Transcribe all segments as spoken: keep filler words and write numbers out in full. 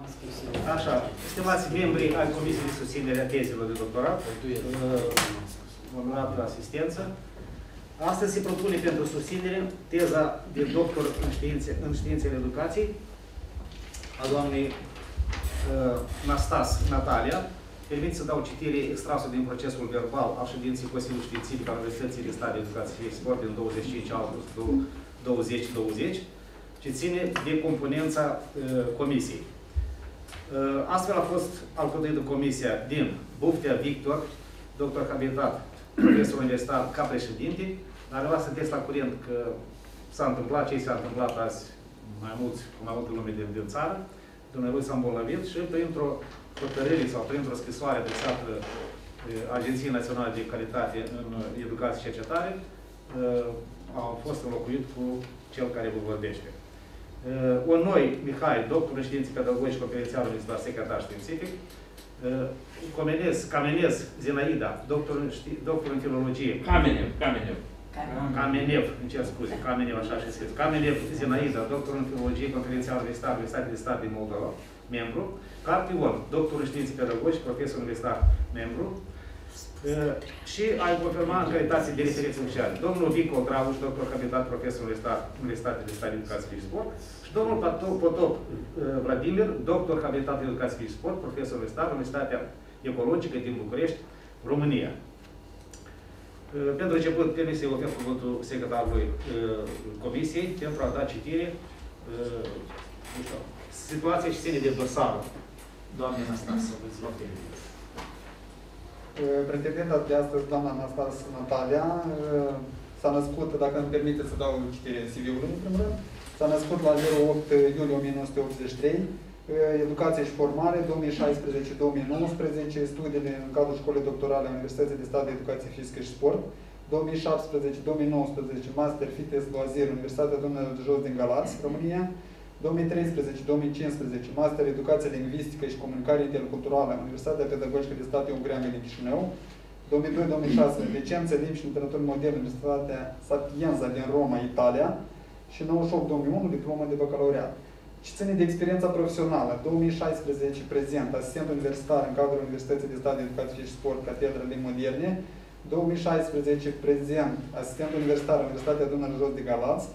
Așa, stimați membri ai Comisiei de Susținere a Tezelor de Doctorat, onorată asistență, astăzi se propune pentru susținere teza de doctor în, științe, în științele educației a doamnei uh, Nastas Natalia. Permit să dau citire extrasă din procesul verbal al ședinței Consiliului Științific al Universității de Stat de Educație și Sport din douăzeci și cinci august două mii douăzeci, ce ține de componența uh, comisiei. Uh, astfel a fost alcătuită comisia din Buftea Victor, doctor habilitat, profesor universitar ca președinte, dar vreau să sunteți la curent că s-a întâmplat ce s-a întâmplat azi mai mulți, cu mai multe lume din, din țară, dumneavoastră s-a îmbolnăvit și printr-o hotărâre sau printr-o scrisoare adresată Agenției Naționale de Calitate în Educație și Cercetare, a fost înlocuit cu cel care vă vorbește. Onoi Mihai, doctor în științe pedagogice, conferențiar universitar, secretar științific. Comenez, Camenez Zinaida, doctor în, doctor în filologie. Camenev, Camenev. Camenev, îmi cer scuze, Camenev, așa și scris. Camenev Zinaida, doctor în filologie, conferențiar universitar, Universitatea de Stat din Moldova, membru. Carpion, doctor în științe pedagogice, profesor universitar, membru. Uh, și ai confirmat în calitate de referință oficială. Domnul Vico Dravuș, doctor habilitat, profesor universitar, Universitatea de Stat de Educație și Sport. Și domnul Potop uh, Vladimir, doctor habilitat de Educație și Sport, profesor universitar, Universitatea Ecologică din București, România. Uh, pentru început, permis să-i ofer cuvântul secretarului uh, Comisiei pentru a da citire uh, situația și ține de dosarul. Doamne Anastasia, vă rog. Pretendenta de astăzi, doamna Anastasia Natalia, s-a născut, dacă îmi permite să dau citire C V-ului, în primul rând, s-a născut la zero opt iulie o mie nouă sute optzeci și trei, educație și formare, două mii șaisprezece două mii nouăsprezece, studiile în cadrul școlii doctorale a Universității de Stat de Educație Fizică și Sport, două mii șaptesprezece două mii nouăsprezece, Master Fitness Loazir, Universitatea Domnului de Jos din Galați, România, două mii treisprezece două mii cincisprezece, Master Educație Lingvistică și Comunicare Interculturală, Universitatea Pedagogică de Stat Ungreanu din Chișinău, două mii doi două mii șase, Licență Limbi și Literatură Modernă, Universitatea Sapienza din Roma, Italia, și nouăzeci și opt două mii unu, diplomă de bacalaureat. Și ține de experiența profesională, două mii șaisprezece, prezent, asistent universitar în cadrul Universității de Stat de Educație și Sport, Catedra Limbi Moderne, două mii șaisprezece, prezent, asistent universitar în Universitatea Domnului de Jos de Galați,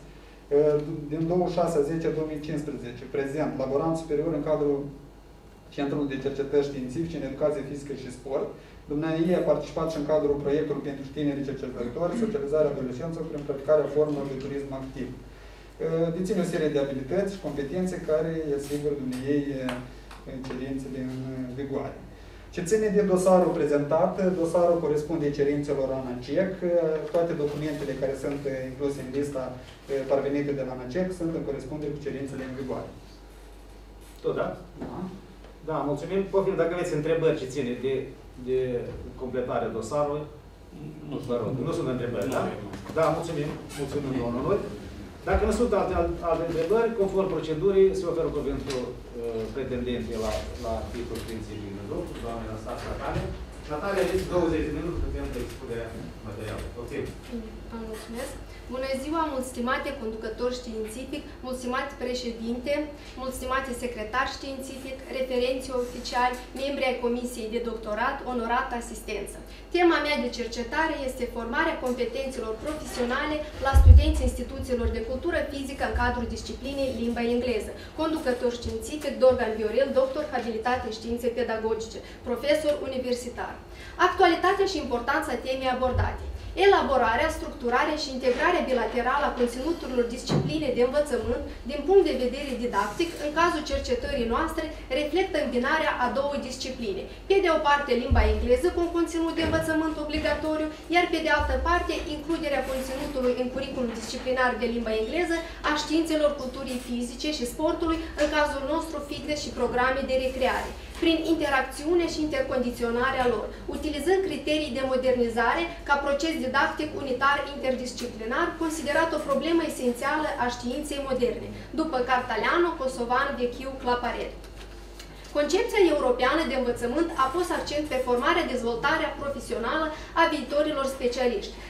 din douăzeci și șase a zece două mii cincisprezece, prezent, laborant superior în cadrul Centrului de Cercetări Științifice în Educație Fizică și Sport. Dumneavoastră a participat și în cadrul proiectului pentru tinerii cercetători, socializarea adolescenților prin practicarea formelor de turism activ. Deține o serie de abilități și competențe care asigură dumneavoastră cerințele în vigoare. Ce ține de dosarul prezentat, dosarul corespunde cerințelor ANACEC. Toate documentele care sunt incluse în lista parvenite de la ANACEC sunt în corespundere cu cerințele în vigoare. Tot, da? Da. Da, mulțumim. Poftim, dacă aveți întrebări ce ține de, de completarea dosarului, nu, vă rog, nu sunt întrebări, da? Da, mulțumim. Mulțumim, domnului. Dacă nu sunt alte, alte întrebări, conform procedurii, se oferă cuvântul uh, pretendentei la, la titlul principiului de lucru, doamna Anastasia Natalia. Natalia, aveți douăzeci de minute pentru expunerea materialului. Ok. Vă mulțumesc. Bună ziua, mult stimate conducător științific, mult stimate președinte, mult stimate secretar științific, referenți oficiali, membri ai Comisiei de Doctorat, onorată asistență. Tema mea de cercetare este formarea competențelor profesionale la studenți instituțiilor de cultură fizică în cadrul disciplinei limba engleză. Conducător științific Dorgan Viorel, doctor habilitat în științe pedagogice, profesor universitar. Actualitatea și importanța temei abordate. Elaborarea, structurarea și integrarea bilaterală a conținuturilor discipline de învățământ din punct de vedere didactic, în cazul cercetării noastre, reflectă îmbinarea a două discipline. Pe de o parte, limba engleză cu un conținut de învățământ obligatoriu, iar pe de altă parte, includerea conținutului în curiculul disciplinar de limba engleză a științelor culturii fizice și sportului, în cazul nostru fitness și programe de recreare, prin interacțiune și intercondiționarea lor, utilizând criterii de modernizare ca proces didactic unitar interdisciplinar, considerat o problemă esențială a științei moderne, după Cartaleanu, Kosovan, Vechiu, Claparet. Concepția europeană de învățământ a pus accent pe formarea, dezvoltarea profesională a viitorilor specialiști.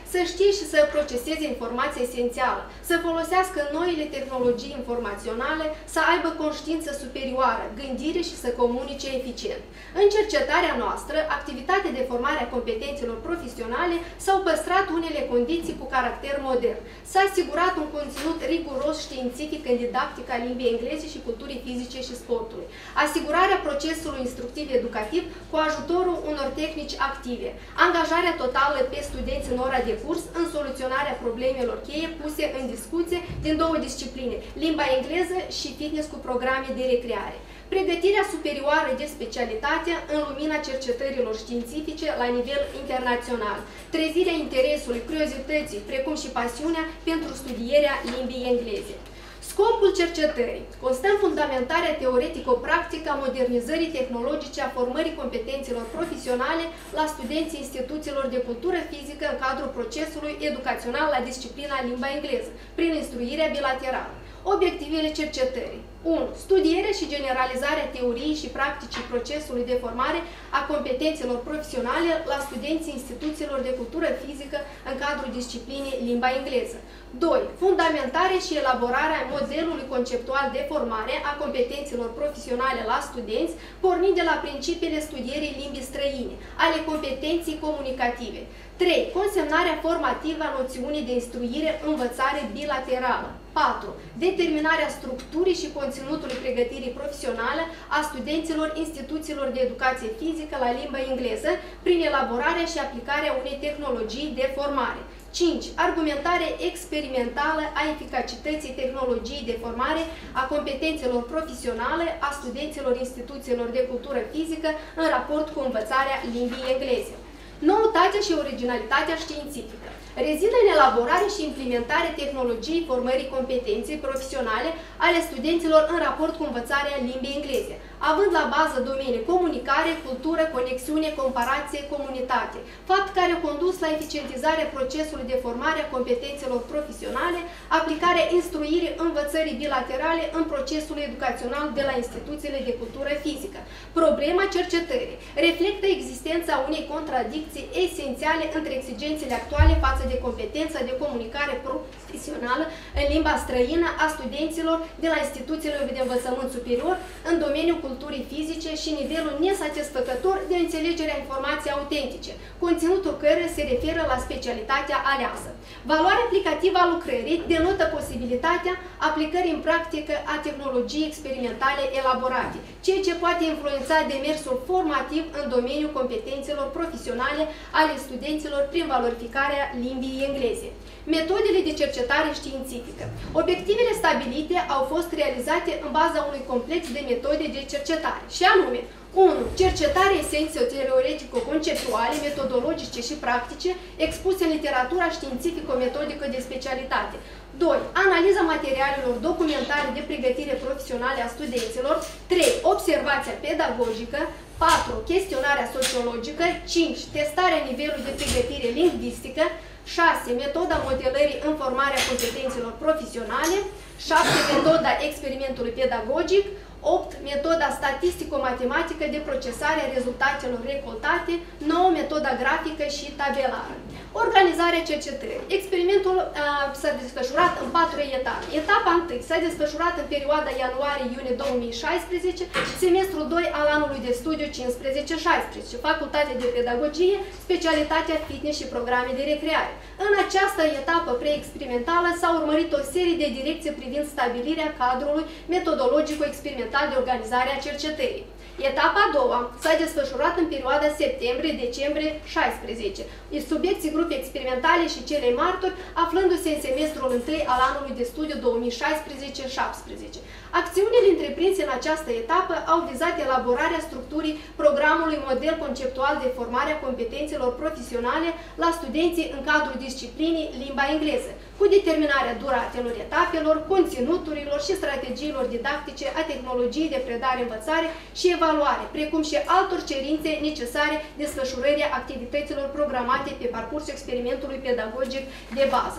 să știe și să proceseze informația esențială, să folosească noile tehnologii informaționale, să aibă conștiință superioară, gândire și să comunice eficient. În cercetarea noastră, activitatea de formare a competențelor profesionale s-au păstrat unele condiții cu caracter modern. S-a asigurat un conținut riguros științific în didactica limbii engleze și culturii fizice și sportului. Asigurarea procesului instructiv-educativ cu ajutorul unor tehnici active. Angajarea totală pe studenți în ora de curs în soluționarea problemelor cheie puse în discuție din două discipline, limba engleză și fitness cu programe de recreare. Pregătirea superioară de specialitate în lumina cercetărilor științifice la nivel internațional. Trezirea interesului, curiozității, precum și pasiunea pentru studierea limbii engleze. Scopul cercetării constă în fundamentarea teoretico-practică a modernizării tehnologice a formării competențelor profesionale la studenții instituțiilor de cultură fizică în cadrul procesului educațional la disciplina limba engleză, prin instruirea bilaterală. Obiectivele cercetării. unu. Studierea și generalizarea teoriei și practicii procesului de formare a competențelor profesionale la studenții instituțiilor de cultură fizică în cadrul disciplinei limba engleză. doi. Fundamentare și elaborarea modelului conceptual de formare a competențelor profesionale la studenți, pornind de la principiile studierii limbii străine, ale competenții comunicative. trei. Consemnarea formativă a noțiunii de instruire, învățare bilaterală. patru. Determinarea structurii și conținutului pregătirii profesionale a studenților instituțiilor de educație fizică la limba engleză, prin elaborarea și aplicarea unei tehnologii de formare. cinci. Argumentare experimentală a eficacității tehnologiei de formare a competențelor profesionale a studenților instituțiilor de cultură fizică în raport cu învățarea limbii engleze. Noutatea și originalitatea științifică rezidă în elaborarea și implementarea tehnologiei formării competenței profesionale ale studenților în raport cu învățarea limbii engleze, având la bază domenii comunicare, cultură, conexiune, comparație, comunitate, fapt care a condus la eficientizarea procesului de formare a competențelor profesionale, aplicarea instruirii învățării bilaterale în procesul educațional de la instituțiile de cultură fizică. Problema cercetării reflectă existența unei contradicții esențiale între exigențele actuale față de competența de comunicare profesională în limba străină a studenților de la instituțiile de învățământ superior în domeniul culturii fizice și nivelul nesatisfăcător de înțelegere a informației autentice, conținutul căreia se referă la specialitatea aleasă. Valoarea aplicativă a lucrării denotă posibilitatea aplicării în practică a tehnologiei experimentale elaborate, ceea ce poate influența demersul formativ în domeniul competențelor profesionale ale studenților prin valorificarea limbii engleze. Metodele de cercetare științifică. Obiectivele stabilite au fost realizate în baza unui complex de metode de cercetare, și anume unu. Cercetare esențe teoretico-conceptuale, metodologice și practice expuse în literatura științifico-metodică de specialitate. doi. Analiza materialelor documentare de pregătire profesionale a studenților. trei. Observația pedagogică. patru. Chestionarea sociologică. cinci. Testarea nivelului de pregătire lingvistică. șase. Metoda modelării în formarea competențelor profesionale. șapte. Metoda experimentului pedagogic. opt. Metoda statistico-matematică de procesare a rezultatelor recoltate. nouă. Metoda grafică și tabelară. Organizarea cercetării. Experimentul s-a desfășurat în patru etape. Etapa întâi s-a desfășurat în perioada ianuarie-iunie două mii șaisprezece, semestrul doi al anului de studiu cincisprezece șaisprezece, Facultatea de Pedagogie, specialitatea fitness și programe de recreare. În această etapă preexperimentală s-a urmărit o serie de direcții privind stabilirea cadrului metodologico-experimental de organizare a cercetării. Etapa a doua s-a desfășurat în perioada septembrie-decembrie șaisprezece, subiecții grupe experimentale și cele martori aflându-se în semestrul întâi al anului de studiu două mii șaisprezece șaptesprezece. Acțiunile întreprinse în această etapă au vizat elaborarea structurii programului model conceptual de formare a competențelor profesionale la studenții în cadrul disciplinii limba engleză, cu determinarea duratelor etapelor, conținuturilor și strategiilor didactice a tehnologiei de predare-învățare și evaluare, precum și altor cerințe necesare desfășurării activităților programate pe parcursul experimentului pedagogic de bază.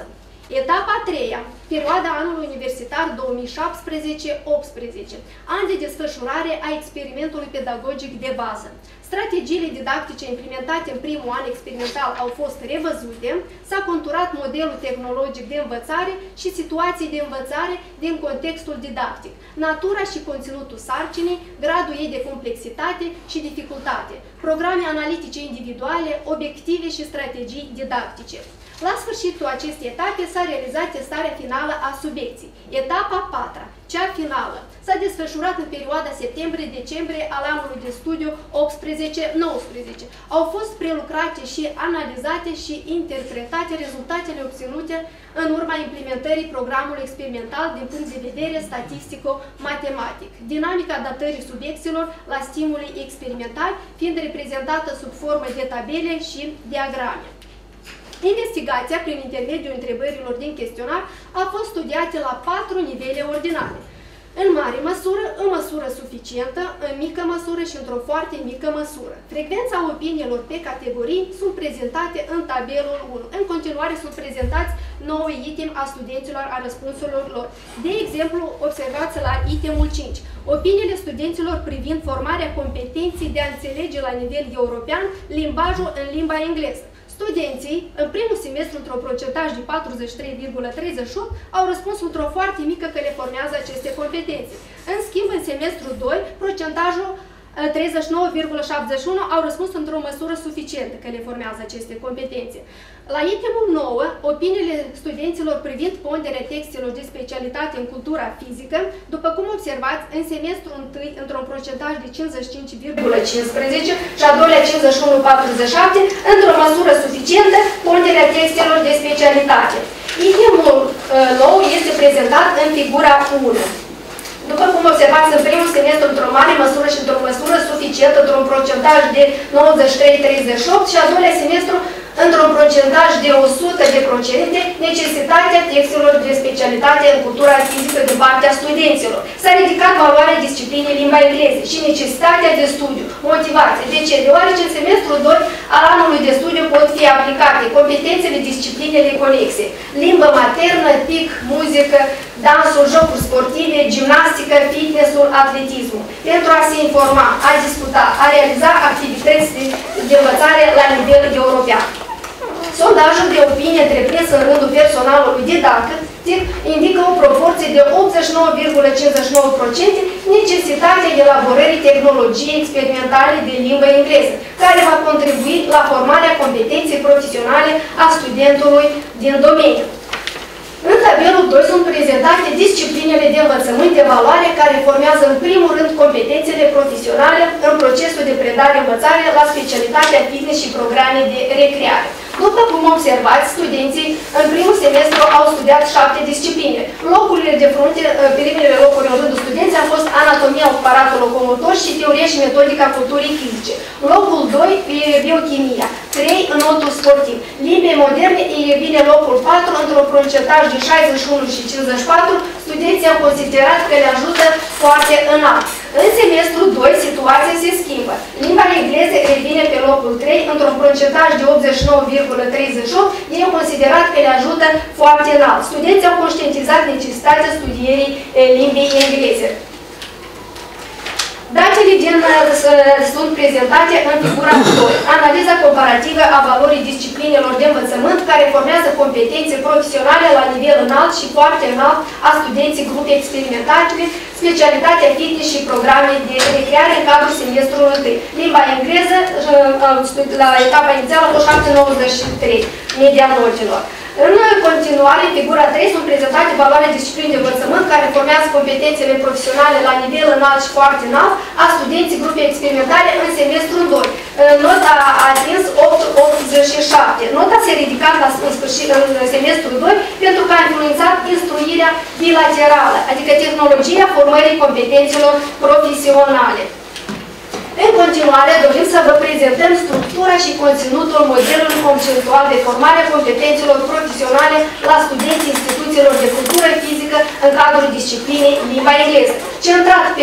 Etapa a treia, perioada anului universitar două mii șaptesprezece optsprezece, an de desfășurare a experimentului pedagogic de bază. Strategiile didactice implementate în primul an experimental au fost revăzute, s-a conturat modelul tehnologic de învățare și situații de învățare din contextul didactic, natura și conținutul sarcinii, gradul ei de complexitate și dificultate, programe analitice individuale, obiective și strategii didactice. La sfârșitul acestei etape s-a realizat testarea finală a subiecției. Etapa a patra, cea finală, s-a desfășurat în perioada septembrie-decembrie al anului de studiu optsprezece nouăsprezece. Au fost prelucrate și analizate și interpretate rezultatele obținute în urma implementării programului experimental din punct de vedere statistico-matematic. Dinamica adaptării subiecților la stimuli experimentali fiind reprezentată sub formă de tabele și diagrame. Investigația, prin intermediul întrebărilor din chestionar, a fost studiată la patru nivele ordinare. În mare măsură, în măsură suficientă, în mică măsură și într-o foarte mică măsură. Frecvența opiniilor pe categorii sunt prezentate în tabelul unu. În continuare sunt prezentați nouă item a studenților a răspunsurilor lor. De exemplu, observați la itemul cinci. Opiniile studenților privind formarea competenței de a înțelege la nivel european limbajul în limba engleză. Studenții, în primul semestru, într-un procentaj de patruzeci și trei virgulă treizeci și opt, au răspuns într-o foarte mică că le formează aceste competențe. În schimb, în semestrul doi, procentajul treizeci și nouă virgulă șaptezeci și unu au răspuns într-o măsură suficientă că le formează aceste competențe. La itemul nouă, opiniile studenților privind ponderea textelor de specialitate în cultura fizică, după cum observați, în semestrul întâi, într-un procentaj de cincizeci și cinci virgulă cincisprezece și a doilea cincizeci și unu virgulă patruzeci și șapte, într-o măsură suficientă, ponderea textelor de specialitate. Itemul nou este prezentat în figura unu. După cum observați, în primul semestru, într-o mare măsură și într-o măsură suficientă, într-un procentaj de nouăzeci și trei virgulă treizeci și opt și al doilea semestru, într-un procentaj de o sută de procente, necesitatea textelor de specialitate în cultura fizică din partea studenților. S-a ridicat valoarea disciplinei limba engleză și necesitatea de studiu, motivație. De ce? Deoarece în semestrul doi al anului de studiu pot fi aplicate competențele, disciplinele conexe, limbă maternă, pic, muzică, dansul, jocuri sportive, gimnastică, fitnessul, atletismul, pentru a se informa, a discuta, a realiza activități de învățare la nivel european. Sondajul de opinie întreprins în rândul personalului didactic indică o proporție de optzeci și nouă virgulă cincizeci și nouă la sută necesitatea elaborării tehnologiei experimentale de limbă engleză, care va contribui la formarea competenței profesionale a studentului din domeniu. În tabelul doi sunt prezentate disciplinele de învățământ de valoare care formează în primul rând competențele profesionale în procesul de predare-învățare la specialitatea fitness și programe de recreare. După cum observați, studenții în primul semestru au studiat șapte discipline. Locurile de frunte, primele locuri în rândul studenții au fost anatomia aparatului locomotor și teoria și metodica culturii fizice. Locul doi, biochimia. trei, înotul sportiv. Limbe moderne îi revine locul patru, într-un procentaj de șaizeci și unu și cincizeci și patru, studenții au considerat că le ajută foarte înalt. În semestrul doi, situația se schimbă. Limba engleză revine pe locul trei, într-un procentaj de optzeci și nouă virgulă treizeci și opt, ei au considerat că le ajută foarte înalt. Studenții au conștientizat necesitatea studierii limbii engleze. Datele din, sunt prezentate în figura doi. Analiza comparativă a valorii disciplinelor de învățământ care formează competențe profesionale la nivel înalt și foarte înalt a studenții grupe experimentate, specialitatea fitness și programe de recreare în cadrul semestrului întâi. Limba engleză, la etapa inițială, a fost șapte virgulă nouăzeci și trei, media notelor. În continuare, în figura trei sunt prezentate valoarea disciplinii de învățământ care formează competențele profesionale la nivel înalt și foarte înalt a studenții grupe experimentale în semestrul doi. Nota a atins opt virgulă optzeci și șapte. Nota s-a ridicat la, în, sfârșit, în semestrul doi pentru că a influențat instruirea bilaterală, adică tehnologia formării competențelor profesionale. În continuare, dorim să vă prezentăm structura și conținutul modelului conceptual de formare a competențelor profesionale la studenții instituțiilor de cultură fizică în cadrul disciplinei limba engleză, centrat pe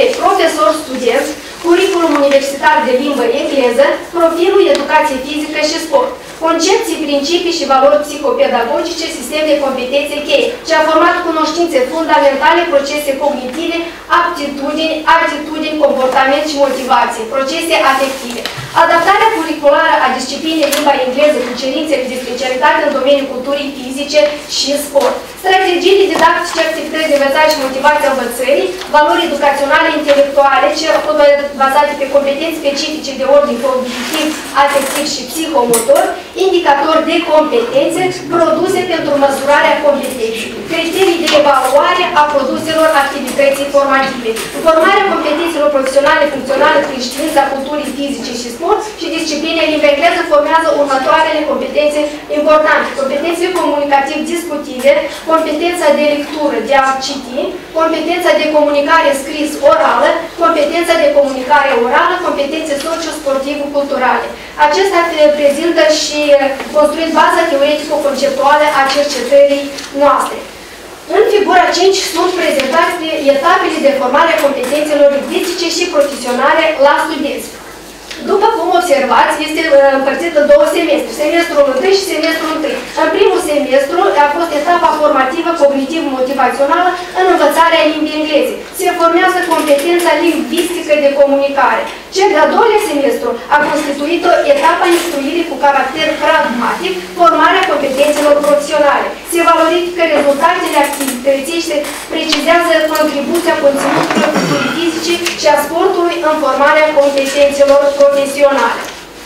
profesor-studenți, curriculum universitar de limbă engleză, profilul educație fizică și sport. Concepții, principii și valori psihopedagogice, sistem de competențe cheie, ce a format cunoștințe fundamentale, procese cognitive, aptitudini, atitudini, comportament și motivație, procese afective. Adaptarea curriculară a disciplinei limba engleză cu cerințele de specialitate în domeniul culturii fizice și sport. Strategiile didactice, activități de învățare și motivația învățării, valori educaționale intelectuale, ce au fost bazate pe competențe specifice de ordin cognitiv, afectiv și psihomotor, indicatori de competențe produse pentru măsurarea competenței, criterii de evaluare a produselor activității formative, formarea competențelor profesionale funcționale prin știința culturii fizice și sport și discipline limba engleză formează următoarele competențe importante. Competențe comunicativ-discutive, competența de lectură, de a citi, competența de comunicare scris-orală, competența de comunicare orală, competențe socio-sportiv-culturale. Acesta prezintă și construit baza teoretico-conceptuală a cercetării noastre. În figura cinci sunt prezentate etapele de formare a competențelor lingvistice și profesionale la studenți. După cum observați, este împărțit în două semestre, semestrul întâi și semestrul întâi. În primul semestru a fost etapa formativă cognitiv-motivațională în învățarea limbii engleze. Se formează competența lingvistică de comunicare. Cel de-al doilea semestru a constituit o etapă instruirii cu caracter pragmatic, formarea competențelor profesionale. Se valorifică rezultatele activității și se precizează contribuția conținutului culturii fizice și a sportului în formarea competențelor profesionale.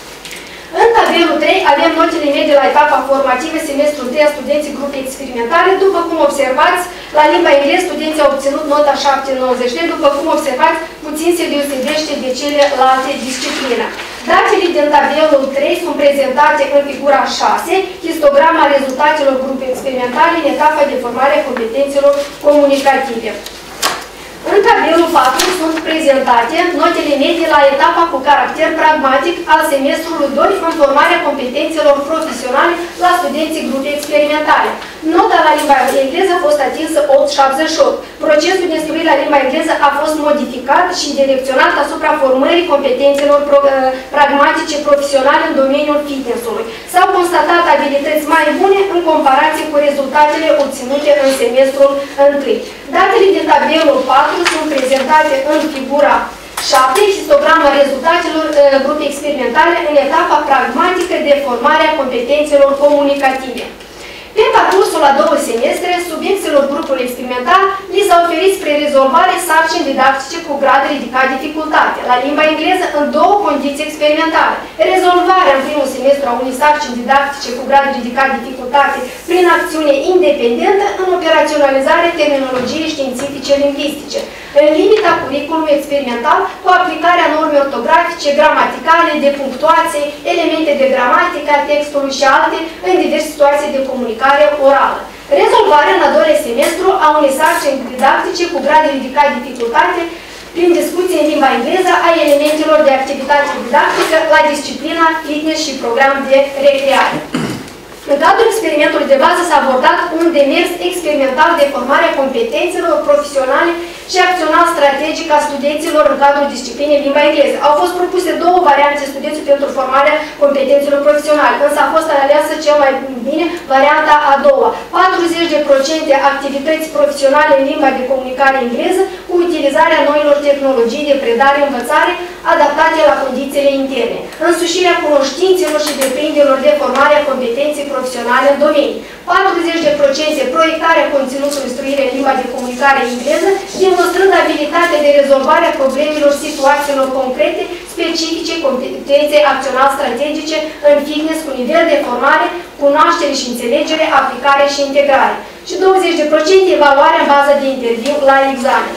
În tabelul trei avem notele medii la etapa formativă, semestrul întâi a studenții grupe experimentale. După cum observați, la limba engleză studenții au obținut nota șapte virgulă nouăzeci. După cum observați, puțin se deosebește de celelalte discipline. Datele din tabelul trei sunt prezentate în figura șase, histograma rezultatelor grupei experimentale în etapa de formare a competențelor comunicative. În tabelul patru sunt prezentate notele medii la etapa cu caracter pragmatic al semestrului doi în formarea competențelor profesionale la studenții grupei experimentale. Nota la limba engleză a fost atinsă opt virgulă șaptezeci și opt. Procesul de instruire la limba engleză a fost modificat și direcționat asupra formării competențelor pragmatice profesionale în domeniul fitness-ului. S-au constatat abilități mai bune în comparație cu rezultatele obținute în semestrul întâi. Datele din tabelul patru sunt prezentate în figura șapte, histograma rezultatelor uh, grupei experimentale în etapa pragmatică de formare a competențelor comunicative. Pe parcursul a două semestre, subiecților grupului experimental li s-a oferit spre rezolvare sarcini didactice cu grad ridicat dificultate, la limba engleză în două condiții experimentale. Rezolvarea în primul semestru a unei sarcini didactice cu grad ridicat dificultate prin acțiune independentă în operaționalizarea terminologiei științifice lingvistice, în limita curriculumului experimental cu aplicarea normei ortografice, gramaticale, de punctuație, elemente de gramatică a textului și alte în diverse situații de comunicare orală. Rezolvarea în a doilea semestru a unei sarcini didactice cu grad ridicat dificultate prin discuție în limba engleză a elementelor de activitate didactică la disciplina fitness și program de recreare. În cadrul experimentului de bază s-a abordat un demers experimental de formare a competențelor profesionale și acțional strategic a studenților în cadrul disciplinei limba engleză. Au fost propuse două variante studenți pentru formarea competențelor profesionale, însă a fost aleasă cel mai bine varianta a doua. patruzeci la sută activități profesionale în limba de comunicare engleză cu utilizarea noilor tehnologii de predare-învățare adaptate la condițiile interne. Însușirea cunoștințelor și deprinderilor de formare a competenței profesionale în domenii. patruzeci la sută proiectarea conținutului instruire în limba de comunicare engleză, demonstrând abilitatea de rezolvare a problemelor situațiilor concrete, specifice, competențe acțional-strategice în fitness cu nivel de formare, cunoaștere și înțelegere, aplicare și integrare. Și douăzeci la sută evaluarea în bază de interviu la examen.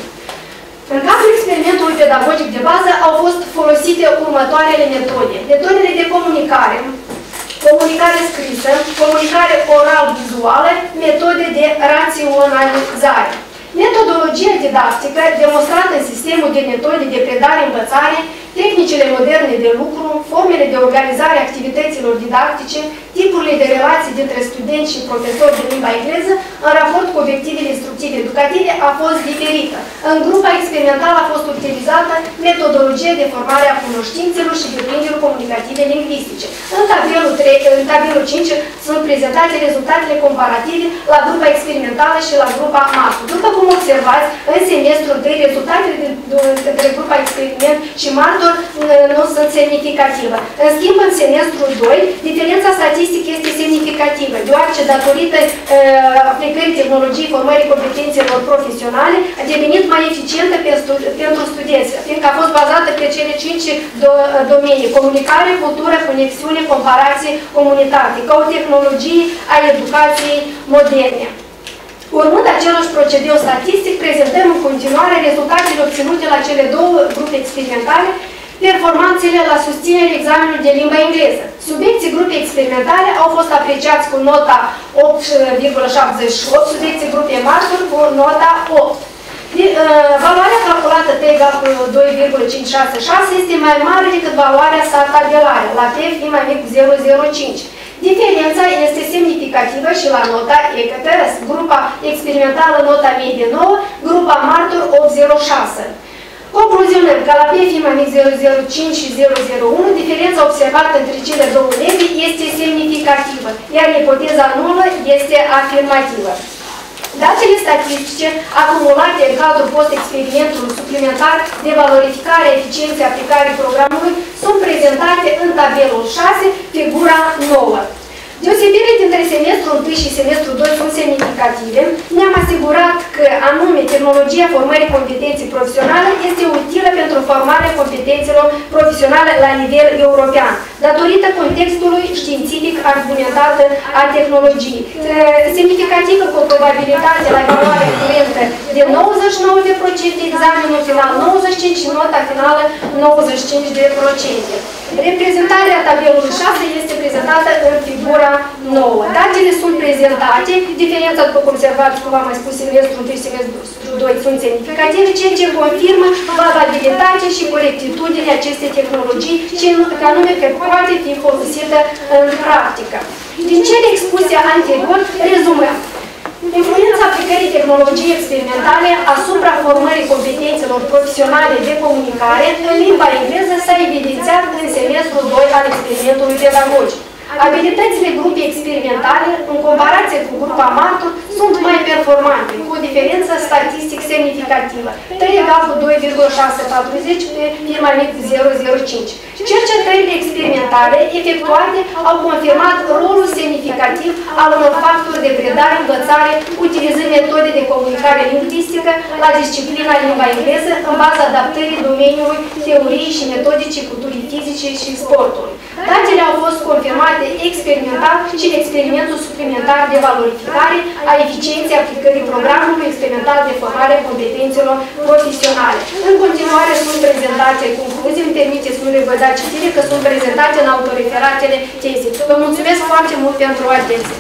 În cadrul experimentului pedagogic de bază au fost folosite următoarele metode. Metodele de comunicare, comunicare scrisă, comunicare oral-vizuală, metode de raționalizare. Metodologia didactică demonstrată în sistemul de metode de predare-învățare tehnicile moderne de lucru, formele de organizare a activităților didactice, tipurile de relații dintre studenți și profesori de limba engleză, în raport cu obiectivele instructive educative, a fost diferită. În grupa experimentală a fost utilizată metodologie de formare a cunoștințelor și deprinderilor comunicative lingvistice. În tabelul, trei, în tabelul cinci sunt prezentate rezultatele comparative la grupa experimentală și la grupa martor. După cum observați, în semestrul doi, rezultatele dintre grupa experiment și martor nu sunt semnificative. În schimb, în semestrul doi, diferența statistică este semnificativă, deoarece datorită uh, aplicării tehnologiei formării competențelor profesionale a devenit mai eficientă pe stu pentru studenți, fiindcă a fost bazată pe cele cinci do domenii: comunicare, cultură, conexiune, comparație, comunitate, ca o tehnologie a educației moderne. Urmând același procedeu statistic, prezentăm în continuare rezultatele obținute la cele două grupe experimentale, performanțele la susținerea examenului de limba engleză. Subiecții grupei experimentale au fost apreciați cu nota opt virgulă șaptezeci și opt, subiecții grupei martor cu nota opt. Valoarea calculată T egal cu doi virgulă cinci șase șase este mai mare decât valoarea sa tabelară, la P fi mai mic cu zero virgulă zero cinci. Diferența este semnificativă și la nota E C T S, grupa experimentală nota medie nouă, grupa martor opt virgulă zero șase. Concluzionăm că la P fi mai mic zero virgulă zero cinci și zero virgulă zero unu, diferența observată între cele două elevi este semnificativă, iar ipoteza nulă este afirmativă. Datele statistice acumulate în cadrul post-experimentului suplimentar de valorificare a eficienței aplicării programului sunt prezentate în tabelul șase, figura nouă. Deosebirile dintre semestrul unu și semestrul doi sunt semnificative. Ne-am asigurat că, anume, tehnologia formării competenței profesionale este utilă pentru formarea competențelor profesionale la nivel european, datorită contextului științific argumentat al tehnologiei. Semnificativă cu o probabilitate la evaluare curentă de nouăzeci și nouă la sută, examenul final nouăzeci și cinci și nota finală nouăzeci și cinci la sută. Reprezentarea tabelului șase este prezentată în figura nouă. Datele sunt prezentate, diferența, după cum observați, cum am mai spus, semestrul unu și semestrul doi sunt semnificative, ceea ce confirmă valabilitatea și corectitudinea acestei tehnologii, și anume că poate fi folosită în practică. Din cele expuse anterior, rezumăm. Influența aplicării tehnologiei experimentale asupra formării competențelor profesionale de comunicare în limba engleză s-a evidențiat în semestrul doi al experimentului pedagogic. Abilitățile grupei experimentale, în comparație cu grupa martor, sunt mai performante, cu o diferență statistic semnificativă, T egal cu doi virgulă șase patru zero pe pi mai mic cu zero virgulă zero cinci. Cercetările experimentale efectuate au confirmat rolul semnificativ al unor factori de predare, învățare, utilizând metode de comunicare lingvistică la disciplina limba engleză în baza adaptării domeniului teoriei și metodicii culturii fizice și sportului. Datele au fost confirmate experimental și în experimentul suplimentar de valorificare a eficienței aplicării programului experimental de formare a competențelor profesionale. În continuare sunt prezentate concluzii, îmi permiteți, nu le voi da citire, că sunt prezentate în autoreferatele tezei. Vă mulțumesc foarte mult pentru atenție.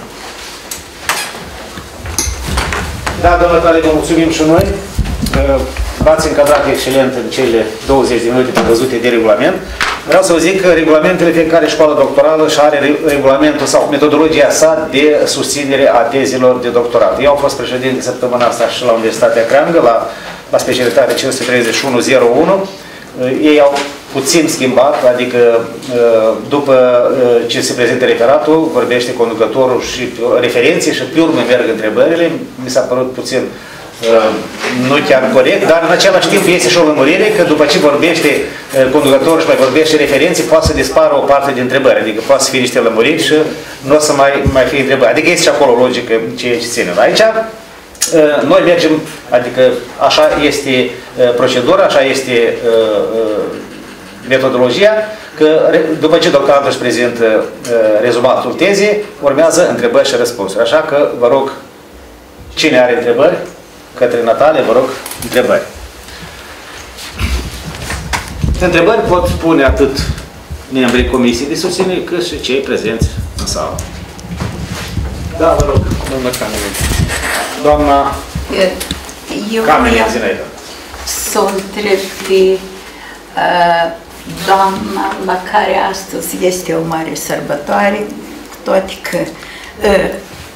Da, doamnă Tale, vă mulțumim și noi. V-ați încadrat excelent în cele douăzeci de minute prevăzute de regulament. Vreau să vă zic că regulamentele, fiecare școală doctorală și are regulamentul sau metodologia sa de susținere a tezilor de doctorat. Eu am fost președinte săptămâna asta și la Universitatea Creangă, la, la specialitatea cinci sute treizeci și unu zero unu. Ei au puțin schimbat, adică după ce se prezintă referatul, vorbește conducătorul și referenții și pe urmă merg întrebările. Mi s-a părut puțin nu chiar corect, dar în același timp este și o lămurire că după ce vorbește conducătorul și mai vorbește referenții, poate să dispară o parte din întrebări, adică poate să fie niște lămuriri și nu o să mai, mai fie întrebări. Adică este și acolo logică ceea ce ține. Aici noi mergem, adică așa este procedura, așa este metodologia, că după ce doctoratul își prezintă rezumatul tezei, urmează întrebări și răspunsuri. Așa că vă rog, cine are întrebări? Către Natalia, vă rog, întrebări. Întrebări pot pune atât membrii comisiei de susținere, cât și cei prezenți în sală. Da, vă rog, doamna Camerin. Doamna Eu Camerin, vreau zi înainte. să o întreb pe uh, doamna la care astăzi este o mare sărbătoare, cu toate că uh,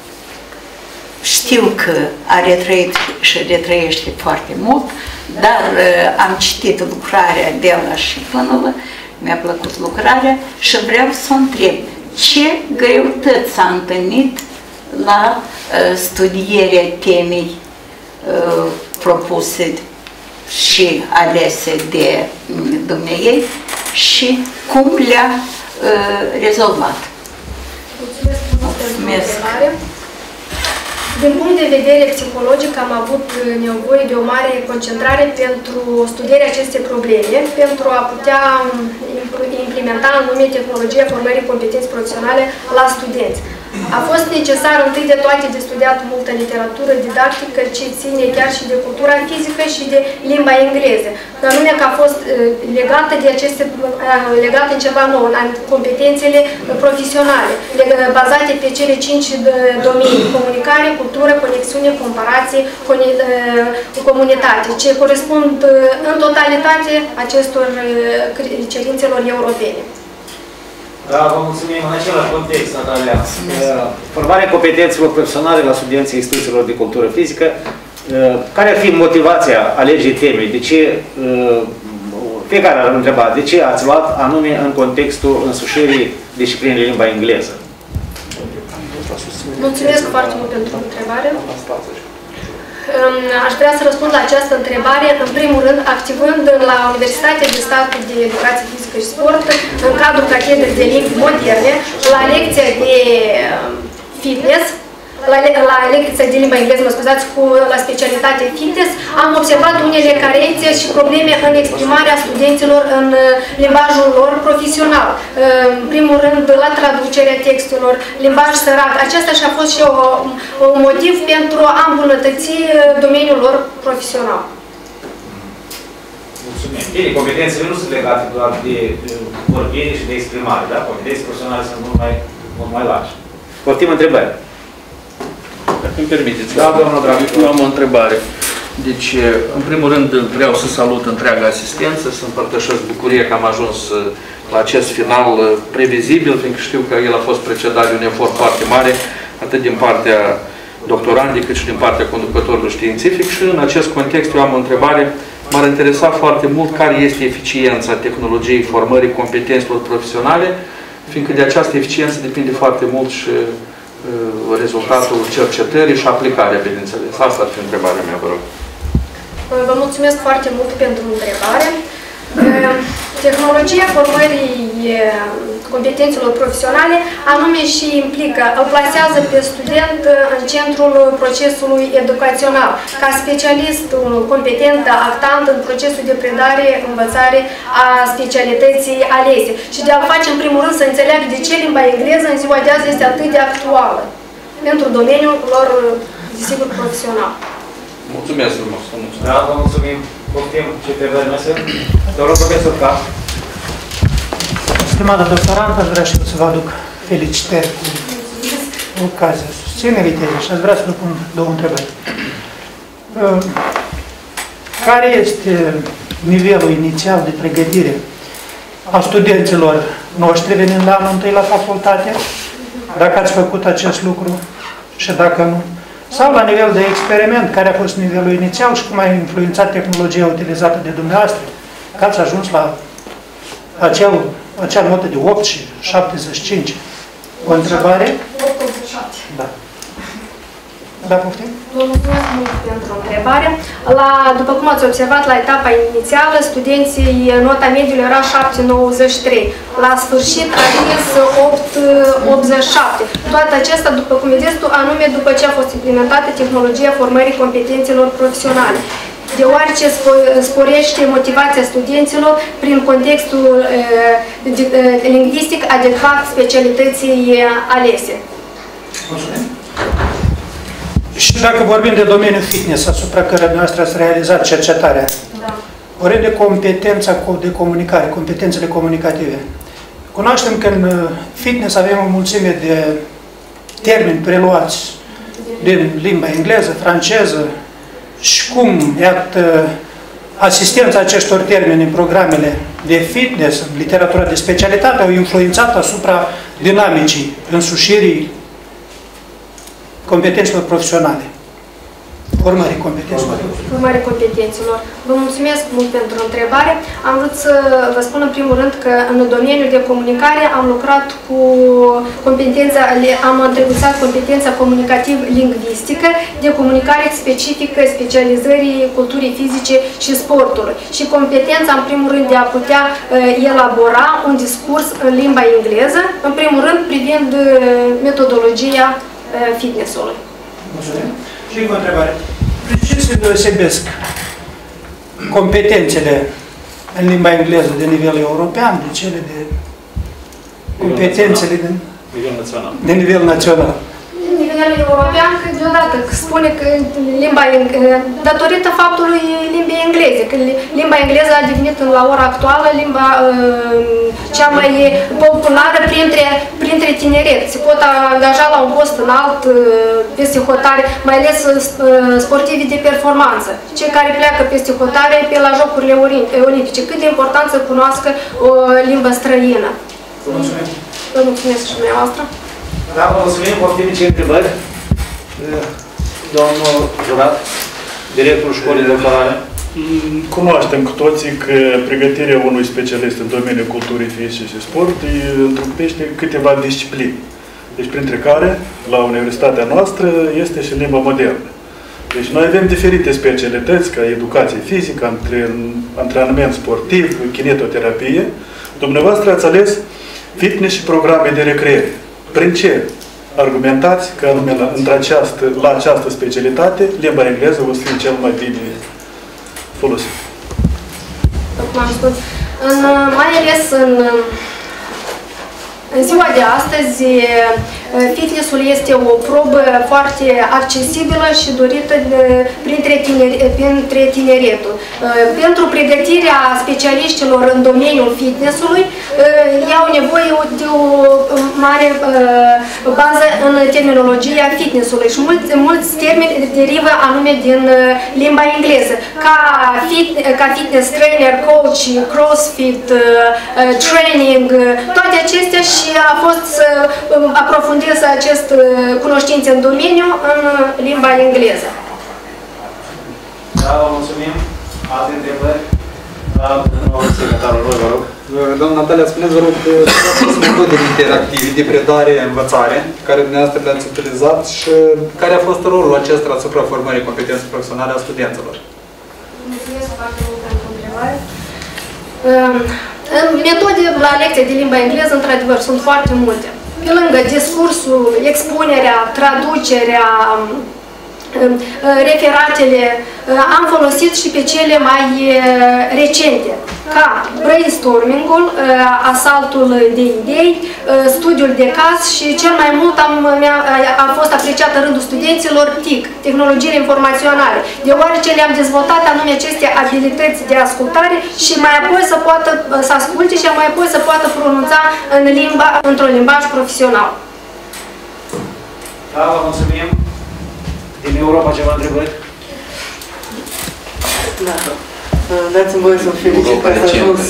știu că a retrăit și retrăiește foarte mult, dar uh, am citit lucrarea de la și până la, mi-a plăcut lucrarea și vreau să o întreb ce greutăți a întâlnit la uh, studierea temei uh, propuse și alese de um, dumneiei și cum le-a uh, rezolvat. Mulțumesc mult pentru întrebare. Din punct de vedere psihologic am avut nevoie de o mare concentrare pentru studierea acestei probleme, pentru a putea implementa anume tehnologia formării competențe profesionale la studenți. A fost necesar întâi de toate de studiat multă literatură didactică ce ține chiar și de cultura fizică și de limba engleză. Anume că a fost legată de aceste, legată în ceva nou, în competențele profesionale, bazate pe cele cinci domenii: comunicare, cultură, conexiune, comparație, comunitate, ce corespund în totalitate acestor cerințelor europene. Da, vă mulțumim. În același context, Natalia, formarea competențelor profesionale la studenții instituțiilor de cultură fizică, care ar fi motivația alegii temei? De ce, fiecare ar întreba, de ce ați luat anume în contextul însușirii disciplinei limba engleză? Mulțumesc foarte mult pentru întrebare. Aș vrea să răspund la această întrebare, în primul rând, activând la Universitatea de Stat de Educație Fizică și Sport, în cadrul catedrei de limbi moderne, la lecția de fitness, la, la lecția de limba engleză, mă scuzați, cu la specialitate fitness, am observat unele carențe și probleme în exprimarea studenților în limbajul lor profesional. În primul rând, la traducerea textelor, limbaj sărac. Aceasta și-a fost și un motiv pentru a îmbunătăți domeniul lor profesional. Mulțumim. Bine, competențele nu sunt legate doar de vorbire și de exprimare, da? Competențele profesionale sunt mult mai, mult mai largi. Poftim întrebări. Dacă îmi permiteți, da, domnul Draghi, eu am o întrebare. Deci, în primul rând, vreau să salut întreaga asistență, să împărtășesc bucuria că am ajuns la acest final previzibil, fiindcă știu că el a fost precedat de un efort foarte mare, atât din partea doctorandii, cât și din partea conducătorului științific. Și în acest context eu am o întrebare. M-ar interesa foarte mult care este eficiența tehnologiei formării competențelor profesionale, fiindcă de această eficiență depinde foarte mult și rezultatul cercetării și aplicarea, bineînțeles. Asta ar fi întrebarea mea, vă rog. Vă mulțumesc foarte mult pentru întrebare. Tehnologia formării competențelor profesionale anume și implică, îl plasează pe student în centrul procesului educațional, ca specialist competent, actant în procesul de predare, învățare a specialității alese și de a face în primul rând să înțeleagă de ce limba engleză în ziua de azi este atât de actuală pentru domeniul lor, desigur, profesional. Mulțumesc frumos! Da, vă mulțumim! Poftim ce întrebări mai sunt? Domnul profesor Cap. Stimată doctorant, aș vrea și eu să vă aduc felicitări cu ocazia susținerii tale și aș vrea să vă pun două întrebări. Care este nivelul inițial de pregătire a studenților noștri venind la anul întâi la facultate? Dacă ați făcut acest lucru și dacă nu? Sau la nivel de experiment, care a fost nivelul inițial și cum a influențat tehnologia utilizată de dumneavoastră, că ați ajuns la acel, acea notă de opt și șaptezeci și cinci. O întrebare? optzeci și șapte. Da. Da, poftim? Vă mulțumesc mult pentru întrebare. La, după cum ați observat, la etapa inițială, studenții, nota mediului era șapte virgulă nouăzeci și trei. La sfârșit a atins opt virgulă optzeci și șapte. Toate acestea, după cum vedeți, anume după ce a fost implementată tehnologia formării competențelor profesionale, deoarece sporește motivația studenților prin contextul e, lingvistic adecvat specialității alese. Mulțumim. Și dacă vorbim de domeniul fitness, asupra căruia noastră ați realizat cercetarea, da. vorbim de competența de comunicare, competențele comunicative. Cunoaștem că în fitness avem o mulțime de termeni preluați din limba engleză, franceză și cum, iată, asistența acestor termeni în programele de fitness, literatura de specialitate au influențat asupra dinamicii însușirii competențelor profesionale. Formării competențelor. Formării competențelor. Vă mulțumesc mult pentru întrebare. Am vrut să vă spun în primul rând că în domeniul de comunicare am lucrat cu competența, am întrebuințat competența comunicativ-lingvistică de comunicare specifică specializării culturii fizice și sportului. Și competența, în primul rând, de a putea uh, elabora un discurs în limba engleză, în primul rând privind uh, metodologia uh, fitness-ului. Mulțumim. Și încă o întrebare. De ce se deosebesc competențele în limba engleză de nivel european de cele de competențele de nivel național? De nivel național. De nivel european, că deodată spune că limba, datorită faptului limbii engleze, că limba engleză a devenit la ora actuală limba cea mai populară printre, printre tineret. Se pot angaja la un post înalt peste hotare, mai ales sportivii de performanță. Cei care pleacă peste hotare pe la Jocurile Olimpice. Cât de important să cunoască o limbă străină. Mulțumesc. Vă mulțumesc și dumneavoastră. Da, vă mulțumim. Poftim ce întrebări. Domnul Jurat, directorul școlii doctorale. Cunoaștem cu toții că pregătirea unui specialist în domeniul culturii fizice și sport îi întrupește câteva discipline. Deci, printre care, la universitatea noastră, este și limba modernă. Deci, noi avem diferite specialități, ca educație fizică, antrenament sportiv, kinetoterapie. Dumneavoastră ați ales fitness și programe de recreere. Prin ce argumentați că anume la, această, la această specialitate limba engleză o să fie cel mai bine folosit? Cum am spus, în, mai ales în, în ziua de astăzi, fitnessul este o probă foarte accesibilă și dorită de, printre, tineri, printre tineretul. Pentru pregătirea specialiștilor în domeniul fitnessului, ei au nevoie de o mare bază în terminologia fitnessului și mulți, mulți termeni derivă anume din limba engleză, ca, fit, ca fitness trainer, coach, crossfit, training, toate acestea, și a fost să aprofundez acest cunoștințe în domeniu în limba engleză. Da, vă mulțumim. Alte întrebări? Secretarul lor, vă rog. Doamna Natalia, spuneți, vă rog, care au fost metodele interactive de predare-învățare care dumneavoastră le-ați utilizat și care a fost rolul acestora asupra formării competenței profesionale a studenților? Mulțumesc foarte mult pentru întrebare. Metode la lecție de limba engleză, într-adevăr, sunt foarte multe. Pe lângă discursul, expunerea, traducerea, referatele, am folosit și pe cele mai recente, ca brainstorming-ul, asaltul de idei, studiul de caz și cel mai mult am, a fost apreciat în rândul studenților T I C, tehnologiile informaționale, deoarece le-am dezvoltat anume aceste abilități de ascultare și mai apoi să poată să asculte și mai apoi să poată pronunța în limba, într-un limbaj profesional. Da, vă mulțumim. Din Europa ceva întrebări? Da. Dați-mi voie să felicit că ați ajuns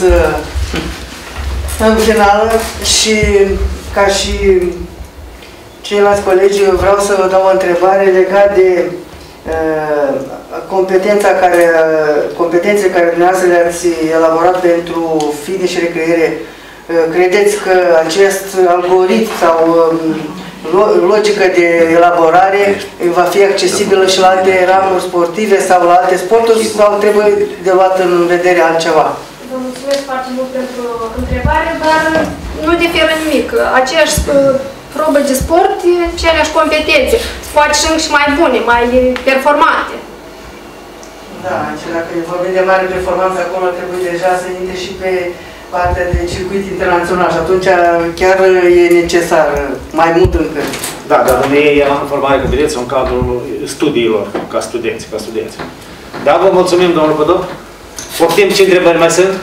în finală și ca și ceilalți colegi vreau să vă dau o întrebare legată de uh, competența care, competențele care dumneavoastră le-ați elaborat pentru fitness și recreere. Uh, credeți că acest algoritm sau um, logică de elaborare va fi accesibilă și la alte ramuri sportive sau la alte sporturi sau trebuie de luat în vedere altceva? Vă mulțumesc foarte mult pentru întrebare, dar nu diferă nimic. Aceeași probă de sport, aceleași competențe. Poate și mai bune, mai performante. Da, și dacă vorbim de mare performanță, acolo trebuie deja să intre și pe partea de circuit internațional și atunci chiar e necesar mai mult încă. Da, dar în ei am formare competență în cadrul studiilor, ca studenți, ca studenți. Da, vă mulțumim, domnul Pădov. Poftim, ce întrebări mai sunt?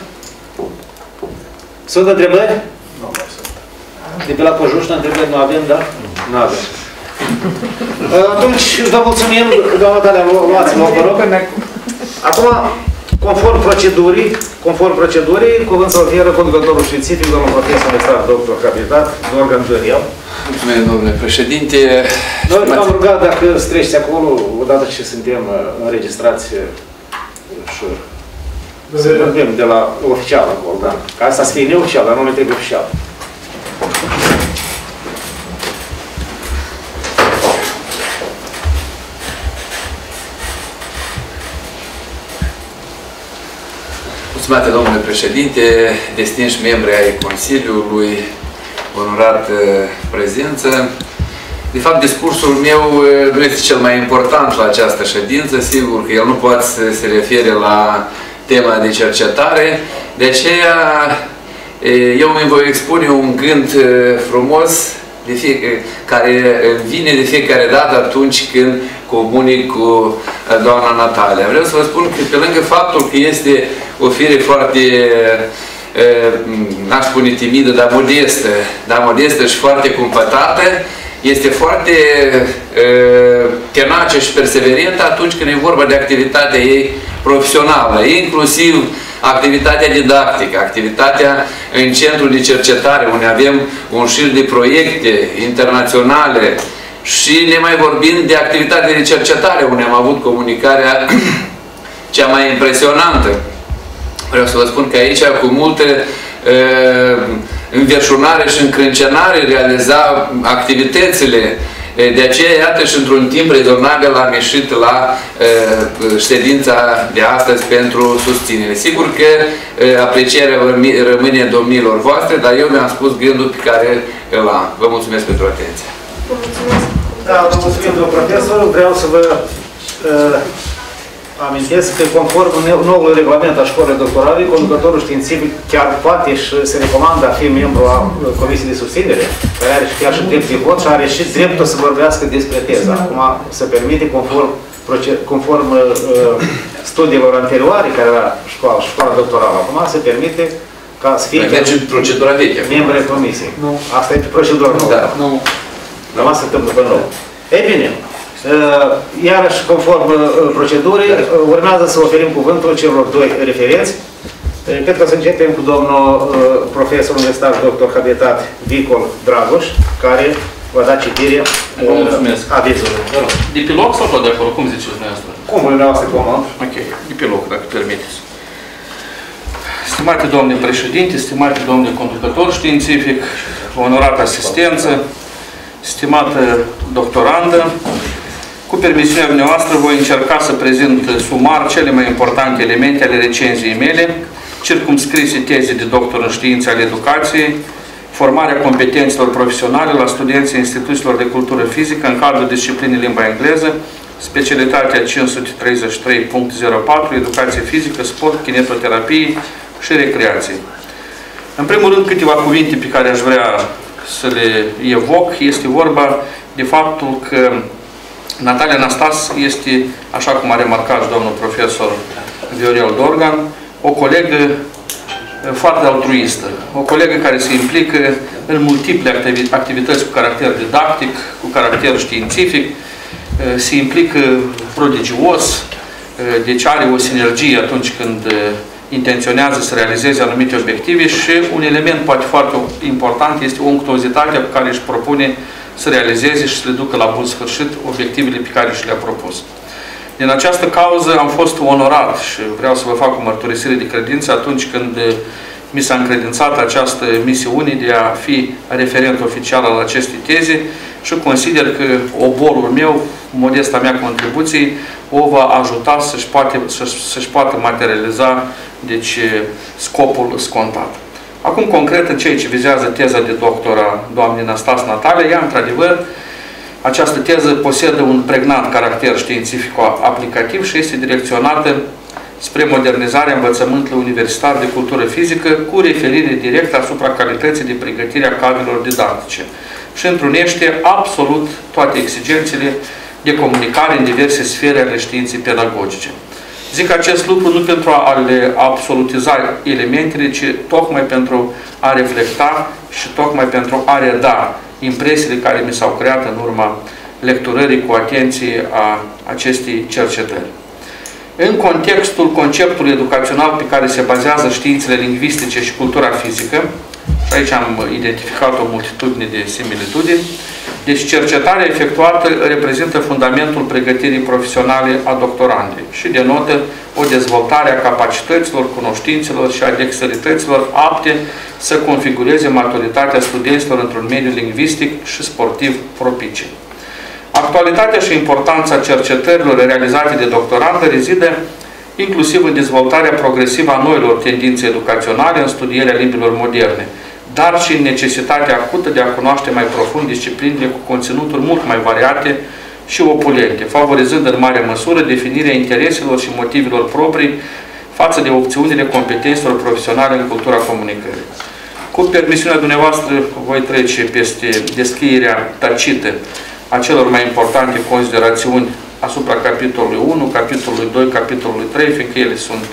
Sunt întrebări? Nu mai sunt. De pe la Cojușna, întrebări nu avem, da? Nu avem. Atunci, vă mulțumim, doamna Dalia, luați-vă, vă rog. Acum, Conform procedurii, conform procedurii, cuvântul oferă conducătorul științific, domnul profesor de stat, doctor Habitat, Dorgan Doriel. Mulțumesc, domnule președinte. Noi am rugat dacă să treceți acolo, odată ce suntem înregistrați și să vorbim de la oficial acolo, da? Ca asta să fie neoficial, dar nu ne trebuie oficial. Stimate domnule președinte, distinși membri ai Consiliului, onorat prezență. De fapt, discursul meu nu este cel mai important la această ședință. Sigur că el nu poate să se refere la tema de cercetare. De aceea, eu îmi voi expune un gând frumos de fie, care vine de fiecare dată atunci când comunic cu doamna Natalia. Vreau să vă spun că pe lângă faptul că este o fire foarte, n-aș spune timidă, dar modestă, dar modestă și foarte cumpătată, este foarte tenace și perseverentă atunci când e vorba de activitatea ei profesională, inclusiv activitatea didactică, activitatea în centrul de cercetare, unde avem un șir de proiecte internaționale și ne mai vorbim de activitatea de cercetare, unde am avut comunicarea cea mai impresionantă. Vreau să vă spun că aici, cu multe uh, înverșunare și încrâncenare, realiza activitățile. De aceea, iată, și într-un timp rezonabil am ieșit la uh, ședința de astăzi pentru susținere. Sigur că uh, aprecierea rămâne domnilor voastre, dar eu mi-am spus gândul pe care îl am. Vă mulțumesc pentru atenție. Vă mulțumesc. Da, vă mulțumim, domnul profesor. Vreau să vă uh, amintesc că conform noului regulament a școlii doctorale, conducătorul științific chiar poate și se recomandă a fi membru a Comisiei de Susținere, care are chiar și drept de vot și are și dreptul să vorbească despre teză. Acum se permite conform, conform uh, studiilor anterioare care era școala, școala doctorală. Acum se permite ca să fie procedura veche. Membru ai Comisiei. Nu. Asta e procedura nouă. Da. Nu. Rămas să întâmplă pe nou. Ei bine. Iarăși, conform procedurii, urmează să oferim cuvântul celor doi referenți. Cred că să începem cu domnul profesor universitar doctor Habitat Vicol Dragoș, care va da citire avizului. De pe loc sau de acolo? Cum ziceți dumneavoastră? Cum dumneavoastră comand? Ok, de pe loc, dacă permiteți. Stimate domnule președinte, stimate domnule conducător științific, onorată asistență, stimată doctorandă, cu permisiunea dumneavoastră voi încerca să prezint sumar cele mai importante elemente ale recenziei mele, circumscrise teze de doctor în științe ale educației, formarea competențelor profesionale la studenții instituțiilor de cultură fizică în cadrul disciplinei limba engleză, specialitatea cinci sute treizeci și trei punct zero patru, educație fizică, sport, kinetoterapie și recreație. În primul rând, câteva cuvinte pe care aș vrea să le evoc. Este vorba de faptul că Natalia Nastas este, așa cum a remarcat și domnul profesor Viorel Dorgan, o colegă foarte altruistă, o colegă care se implică în multiple activități cu caracter didactic, cu caracter științific, se implică prodigios, deci are o sinergie atunci când intenționează să realizeze anumite obiective și un element poate foarte important este onctuozitatea pe care își propune să realizeze și să le ducă la bun sfârșit obiectivele pe care și le-a propus. Din această cauză am fost onorat și vreau să vă fac o mărturisire de credință atunci când mi s-a încredințat această misiune de a fi referent oficial al acestei teze și consider că oborul meu, modesta mea contribuție, o va ajuta să-și poate, să-și poată materializa deci, scopul scontat. Acum, concret, în ceea ce vizează teza de doctor a doamnei Nastas Natalia, ea, într-adevăr, această teză posedă un pregnant caracter științific-aplicativ și este direcționată spre modernizarea învățământului universitar de cultură fizică cu referire directă asupra calității de pregătire a cadrelor didactice și întrunește absolut toate exigențele de comunicare în diverse sfere ale științei pedagogice. Zic acest lucru nu pentru a le absolutiza elementele, ci tocmai pentru a reflecta și tocmai pentru a reda impresiile care mi s-au creat în urma lecturării cu atenție a acestei cercetări. în contextul conceptului educațional pe care se bazează științele lingvistice și cultura fizică, și aici am identificat o multitudine de similitudini, deci cercetarea efectuată reprezintă fundamentul pregătirii profesionale a doctorandei și denotă o dezvoltare a capacităților, cunoștințelor și a dexterităților apte să configureze maturitatea studenților într-un mediu lingvistic și sportiv propice. Actualitatea și importanța cercetărilor realizate de doctorandă rezidă inclusiv în dezvoltarea progresivă a noilor tendințe educaționale în studierea limbilor moderne, dar și în necesitatea acută de a cunoaște mai profund disciplinele cu conținuturi mult mai variate și opulente, favorizând în mare măsură definirea intereselor și motivelor proprii față de opțiunile competențelor profesionale în cultura comunicării. Cu permisiunea dumneavoastră, voi trece peste descrierea tacită a celor mai importante considerațiuni asupra capitolului unu, capitolului doi, capitolului trei, fiindcă ele sunt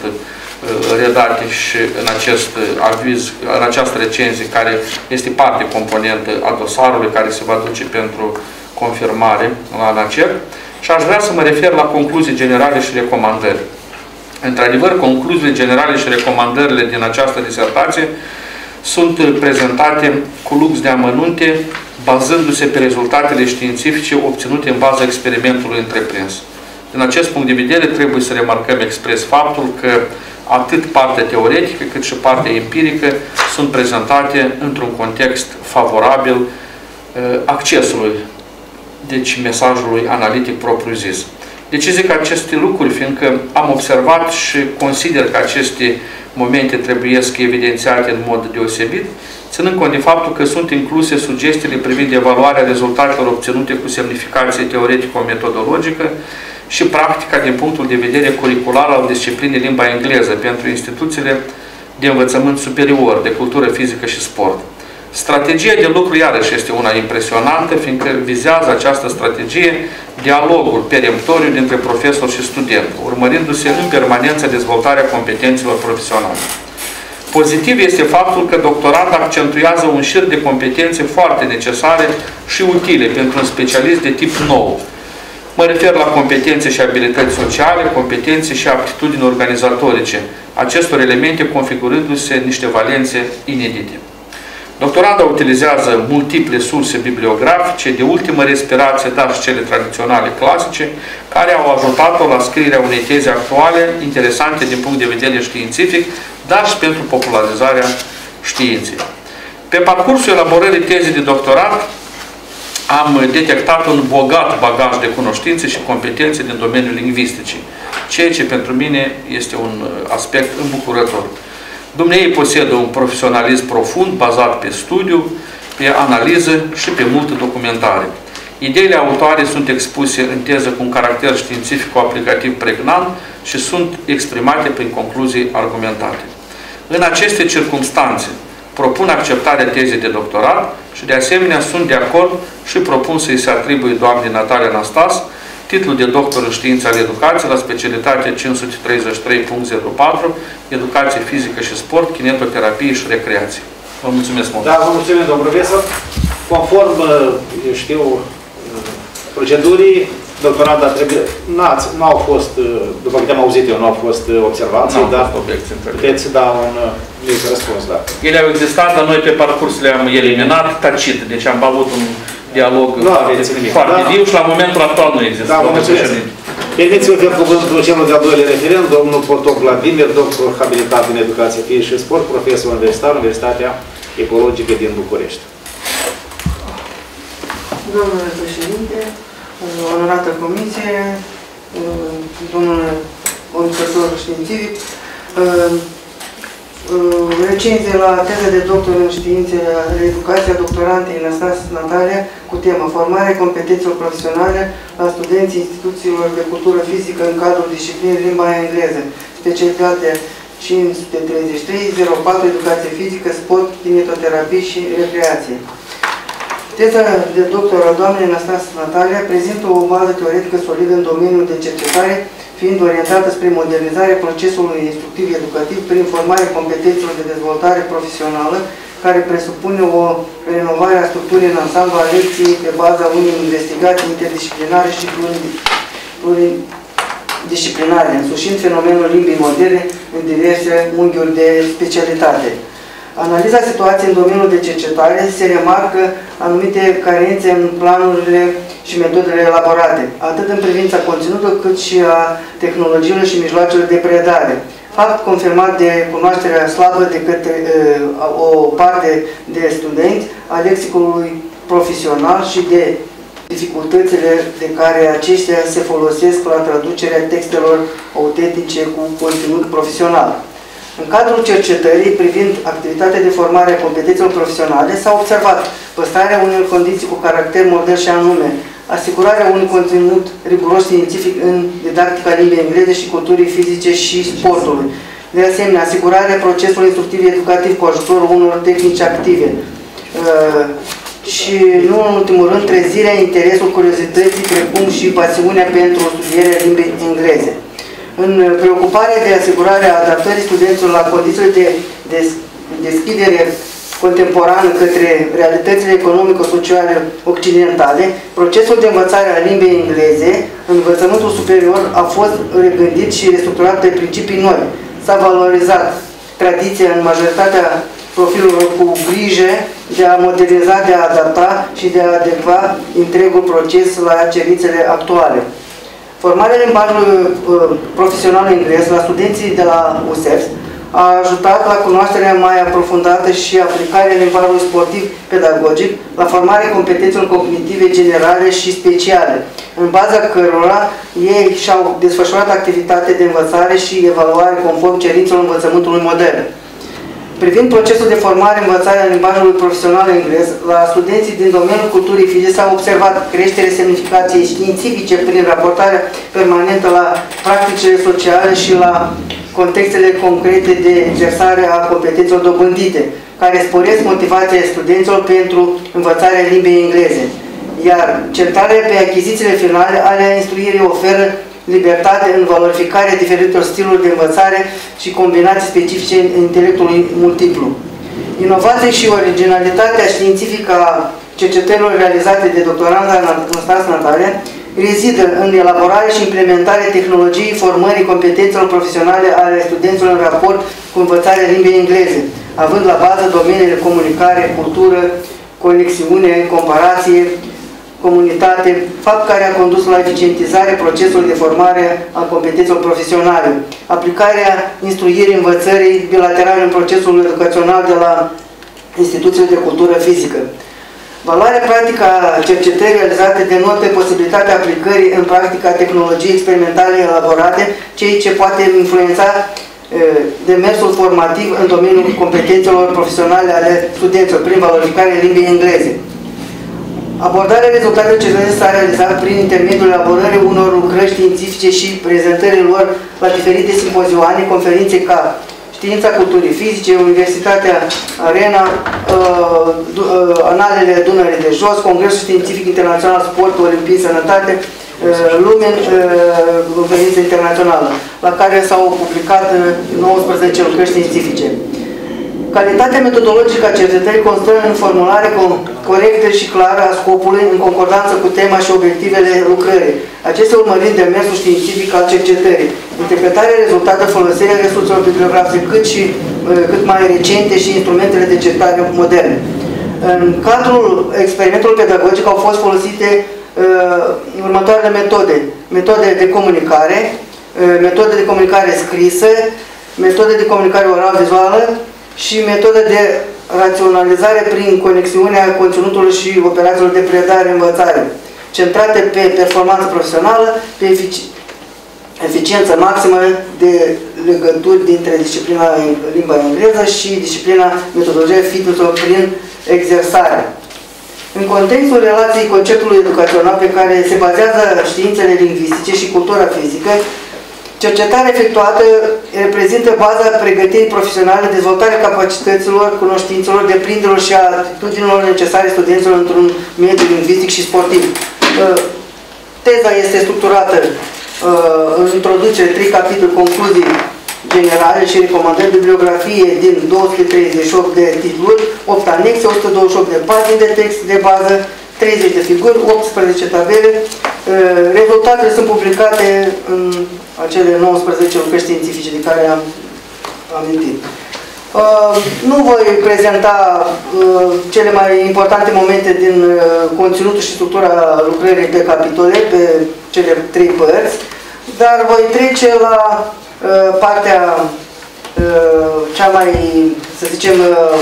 redate și în acest aviz, în această recenzie, care este parte componentă a dosarului care se va duce pentru confirmare la ANACER. Și aș vrea să mă refer la concluzii generale și recomandări. Într-adevăr, concluziile generale și recomandările din această disertație sunt prezentate cu lux de amănunte, bazându-se pe rezultatele științifice obținute în baza experimentului întreprins. Din acest punct de vedere, trebuie să remarcăm expres faptul că atât partea teoretică cât și partea empirică sunt prezentate într-un context favorabil accesului, deci mesajului analitic propriu-zis. De ce zic aceste lucruri? Fiindcă am observat și consider că aceste momente trebuie evidențiate în mod deosebit, ținând cont de faptul că sunt incluse sugestiile privind evaluarea rezultatelor obținute cu semnificație teoretico-metodologică și practica din punctul de vedere curricular al disciplinei limba engleză pentru instituțiile de învățământ superior, de cultură fizică și sport. Strategia de lucru, iarăși, este una impresionantă, fiindcă vizează această strategie dialogul peremptoriu dintre profesor și student, urmărindu-se în permanență dezvoltarea competențelor profesionale. Pozitiv este faptul că doctoranda accentuează un șir de competențe foarte necesare și utile pentru un specialist de tip nou. Mă refer la competențe și abilități sociale, competențe și aptitudini organizatorice, acestor elemente configurându-se niște valențe inedite. Doctoranda utilizează multiple surse bibliografice de ultimă respirație, dar și cele tradiționale clasice, care au ajutat-o la scrierea unei teze actuale, interesante din punct de vedere științific, dar și pentru popularizarea științei. Pe parcursul elaborării tezei de doctorat, am detectat un bogat bagaj de cunoștințe și competențe din domeniul lingvisticii, ceea ce pentru mine este un aspect îmbucurător. Dumnezeu posedă un profesionalism profund, bazat pe studiu, pe analiză și pe multă documentare. Ideile autoare sunt expuse în teză cu un caracter științific-aplicativ pregnant și sunt exprimate prin concluzii argumentate. În aceste circumstanțe, propun acceptarea tezei de doctorat și, de asemenea, sunt de acord și propun să-i se atribuie doamnei Natalia Anastas titlul de doctor în științe ale educației la specialitatea cinci sute treizeci și trei punct zero patru, educație fizică și sport, kinetoterapie și recreație. Vă mulțumesc mult! Da, vă mulțumim, domnul profesor. Conform, eu știu, procedurii, doctoranda trebuie, nu au fost, după câte am auzit eu, nu au fost observații, dar puteți da un mic răspuns, da. Ele au existat, dar noi pe parcurs le-am eliminat tacit, deci am avut un dialog nu nimic, foarte da? viu și la momentul actual nu există. Da, vă mulțumesc. Permiteți-vă pe cuvântul celor de-al doilea referent, domnul Potop Vladimir, doctor habilitat în educație fizică și sport, profesor universitar, Universitatea Ecologică din București. Domnule președinte, onorată comisie, domnule conducător științific, recenzie la teză de doctor în științe ale educației a doctorantei Anastas Natalia cu temă Formarea competențelor profesionale la studenții instituțiilor de cultură fizică în cadrul disciplinei limba engleză, specialitatea cinci sute treizeci și trei zero patru, educație fizică, sport, kinetoterapie și recreație. Teza de doctor a doamnei Anastas Natalia prezintă o bază teoretică solidă în domeniul de cercetare, fiind orientată spre modernizarea procesului instructiv-educativ prin formarea competențelor de dezvoltare profesională, care presupune o renovare a structurii în ansamblu a lecției pe baza unei investigații interdisciplinare și disciplinare, însușind fenomenul limbii moderne în diverse unghiuri de specialitate. Analiza situației în domeniul de cercetare se remarcă anumite carențe în planurile și metodele elaborate, atât în privința conținutului cât și a tehnologiilor și mijloacelor de predare. Fapt confirmat de cunoașterea slabă de către uh, o parte de studenți a lexicului profesional și de dificultățile de care aceștia se folosesc la traducerea textelor autentice cu conținut profesional. În cadrul cercetării privind activitatea de formare a competențelor profesionale s-a observat păstrarea unor condiții cu caracter model și anume asigurarea unui conținut riguros științific în didactica limbii engleze și culturii fizice și sportului. De asemenea, asigurarea procesului instructiv educativ cu ajutorul unor tehnici active. Uh, și, nu în ultimul rând, trezirea interesului, curiozității, precum și pasiunea pentru studierea limbii engleze. În preocuparea de asigurare a adaptării studenților la condițiile de, de deschidere contemporană către realitățile economico-sociale occidentale, procesul de învățare a limbii engleze în învățământul superior a fost regândit și restructurat pe principii noi. S-a valorizat tradiția în majoritatea profilurilor cu grijă de a moderniza, de a adapta și de a adecva întregul proces la cerințele actuale. Formarea limbajului uh, profesional englez la studenții de la U S E F S a ajutat la cunoașterea mai aprofundată și aplicarea limbajului sportiv pedagogic, la formarea competențelor cognitive generale și speciale, în baza cărora ei și-au desfășurat activitatea de învățare și evaluare conform cerințelor învățământului modern. Privind procesul de formare, învățare a limbajului profesional englez, la studenții din domeniul culturii fizice s-a observat creștere semnificației științifice prin raportarea permanentă la practicile sociale și la contextele concrete de exersare a competențelor dobândite, care sporesc motivația studenților pentru învățarea limbii engleze. Iar centrarea pe achizițiile finale ale instruirii oferă libertate în valorificarea diferitor stiluri de învățare și combinații specifice în intelectului multiplu. Inovația și originalitatea științifică a cercetărilor realizate de doctoranda Năstase Natalia rezidă în elaborarea și implementarea tehnologiei formării competențelor profesionale ale studenților în raport cu învățarea limbii engleze, având la bază domeniile comunicare, cultură, conexiune, comparație, comunitate, fapt care a condus la eficientizarea procesului de formare a competențelor profesionale, aplicarea instruirii învățării bilaterale în procesul educațional de la instituțiile de cultură fizică. Valoarea practică a cercetării realizate denotă posibilitatea aplicării în practică a tehnologiei experimentale elaborate, ceea ce poate influența demersul formativ în domeniul competențelor profesionale ale studenților, prin valorificarea limbii engleze. Abordarea rezultatelor cercetării s-a realizat prin intermediul elaborării unor lucrări științifice și prezentării lor la diferite simpozioane, conferințe ca Știința Culturii Fizice, Universitatea Arena, uh, uh, Analele Dunării de Jos, Congresul Științific Internațional Sport, Olimpii, Sănătate, uh, Lumen, uh, conferință internațională, la care s-au publicat uh, nouăsprezece lucrări științifice. Calitatea metodologică a cercetării constă în formulare corectă și clară a scopului, în concordanță cu tema și obiectivele lucrării. Acestea urmărind demersul științific al cercetării, interpretarea rezultatelor, folosirea resurselor bibliografice, cât și cât mai recente și instrumentele de cercetare moderne. În cadrul experimentului pedagogic au fost folosite uh, următoarele metode. Metode de comunicare, uh, metode de comunicare scrisă, metode de comunicare oral-vizuală, și metodă de raționalizare prin conexiunea conținutului și operațiilor de predare-învățare, centrate pe performanță profesională, pe efici eficiență maximă de legături dintre disciplina limba engleză și disciplina metodologia fitness-ului prin exersare. În contextul relației conceptului educațional pe care se bazează științele lingvistice și cultura fizică, cercetarea efectuată reprezintă baza pregătirii profesionale, dezvoltarea capacităților, cunoștințelor, deprinderilor și atitudinilor necesare studenților într-un mediu lingvistic și sportiv. Teza este structurată în introducere, trei capitole, concluzii generale și recomandări, bibliografie din două sute treizeci și opt de titluri, opt anexe, o sută douăzeci și opt de pagini de text de bază, treizeci de figuri, optsprezece tabele. Rezultatele sunt publicate în acele nouăsprezece lucrări științifice de care am amintit. Nu voi prezenta cele mai importante momente din conținutul și structura lucrării pe capitole, pe cele trei părți, dar voi trece la partea cea mai, să zicem,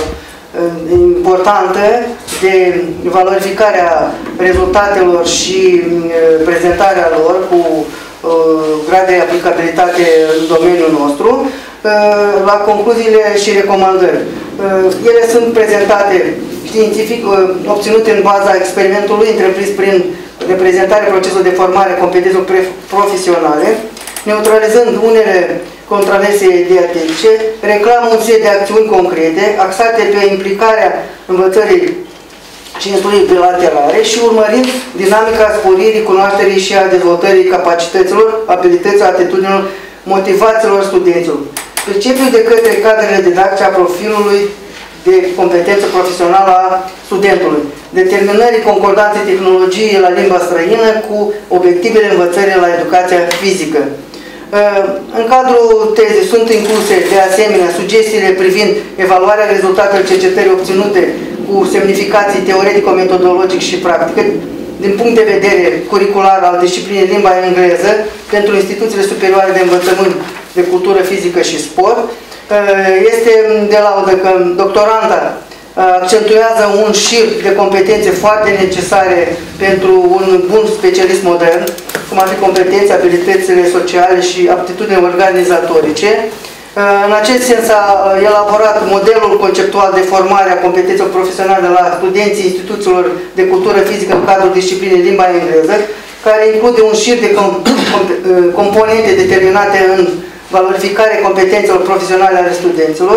importantă de valorificarea rezultatelor și prezentarea lor cu grad de aplicabilitate în domeniul nostru, la concluziile și recomandări. Ele sunt prezentate științific, obținute în baza experimentului întreprins prin reprezentarea procesului de formare a competențelor profesionale, neutralizând unele controverse didactice, reclamă un set de acțiuni concrete, axate pe implicarea învățării și instruirii bilaterale și urmărind dinamica sporirii cunoașterii și a dezvoltării capacităților, abilităților, atitudinilor, motivațiilor studenților. Perceput de către cadrele didactice a profilului de competență profesională a studentului, determinării concordanței tehnologiei la limba străină cu obiectivele învățării la educația fizică. În cadrul tezei sunt incluse, de asemenea, sugestiile privind evaluarea rezultatelor cercetării obținute cu semnificații teoretico-metodologic și practică, din punct de vedere curricular al disciplinei limba engleză, pentru instituțiile superioare de învățământ de cultură fizică și sport. Este de laudă că doctoranda accentuează un șir de competențe foarte necesare pentru un bun specialist modern, cum ar fi competențe, abilitățile sociale și aptitudini organizatorice. În acest sens a elaborat modelul conceptual de formare a competențelor profesionale la studenții instituțiilor de cultură fizică în cadrul disciplinei limba engleză, care include un șir de comp componente determinate în valorificarea competențelor profesionale ale studenților,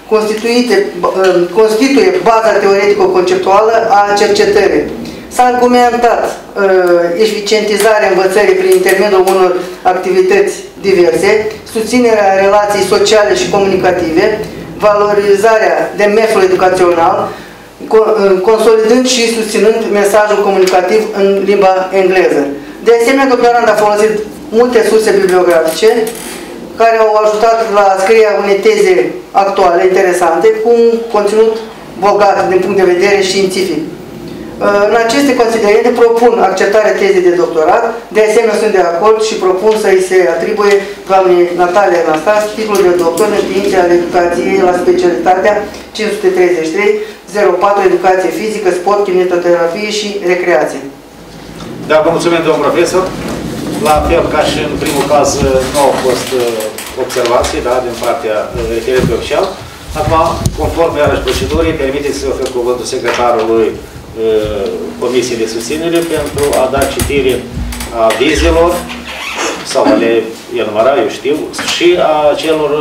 constituie baza teoretico-conceptuală a cercetării. S-a argumentat uh, eficientizarea învățării prin intermediul unor activități diverse, susținerea relației sociale și comunicative, valorizarea demersului educațional, consolidând și susținând mesajul comunicativ în limba engleză. De asemenea, doctoranda a folosit multe surse bibliografice care au ajutat la scrierea unei teze actuale, interesante, cu un conținut bogat din punct de vedere științific. În aceste considerente propun acceptarea tezei de doctorat, de asemenea sunt de acord și propun să-i se atribuie doamnei Natalia Anastas titlul de doctor în științe ale educației la specialitatea cinci sute treizeci și trei zero patru Educație fizică, sport, kinetoterapie și recreație. Da, vă mulțumim, domnul profesor. La fel ca și în primul caz nu au fost observații, da, din partea referentului oficial. Acum, conform iarăși procedurii, permiteți să ofer cuvântul secretarului Comisiei de Susținere pentru a da citire a vizelor sau a le enumera, eu știu, și a celor,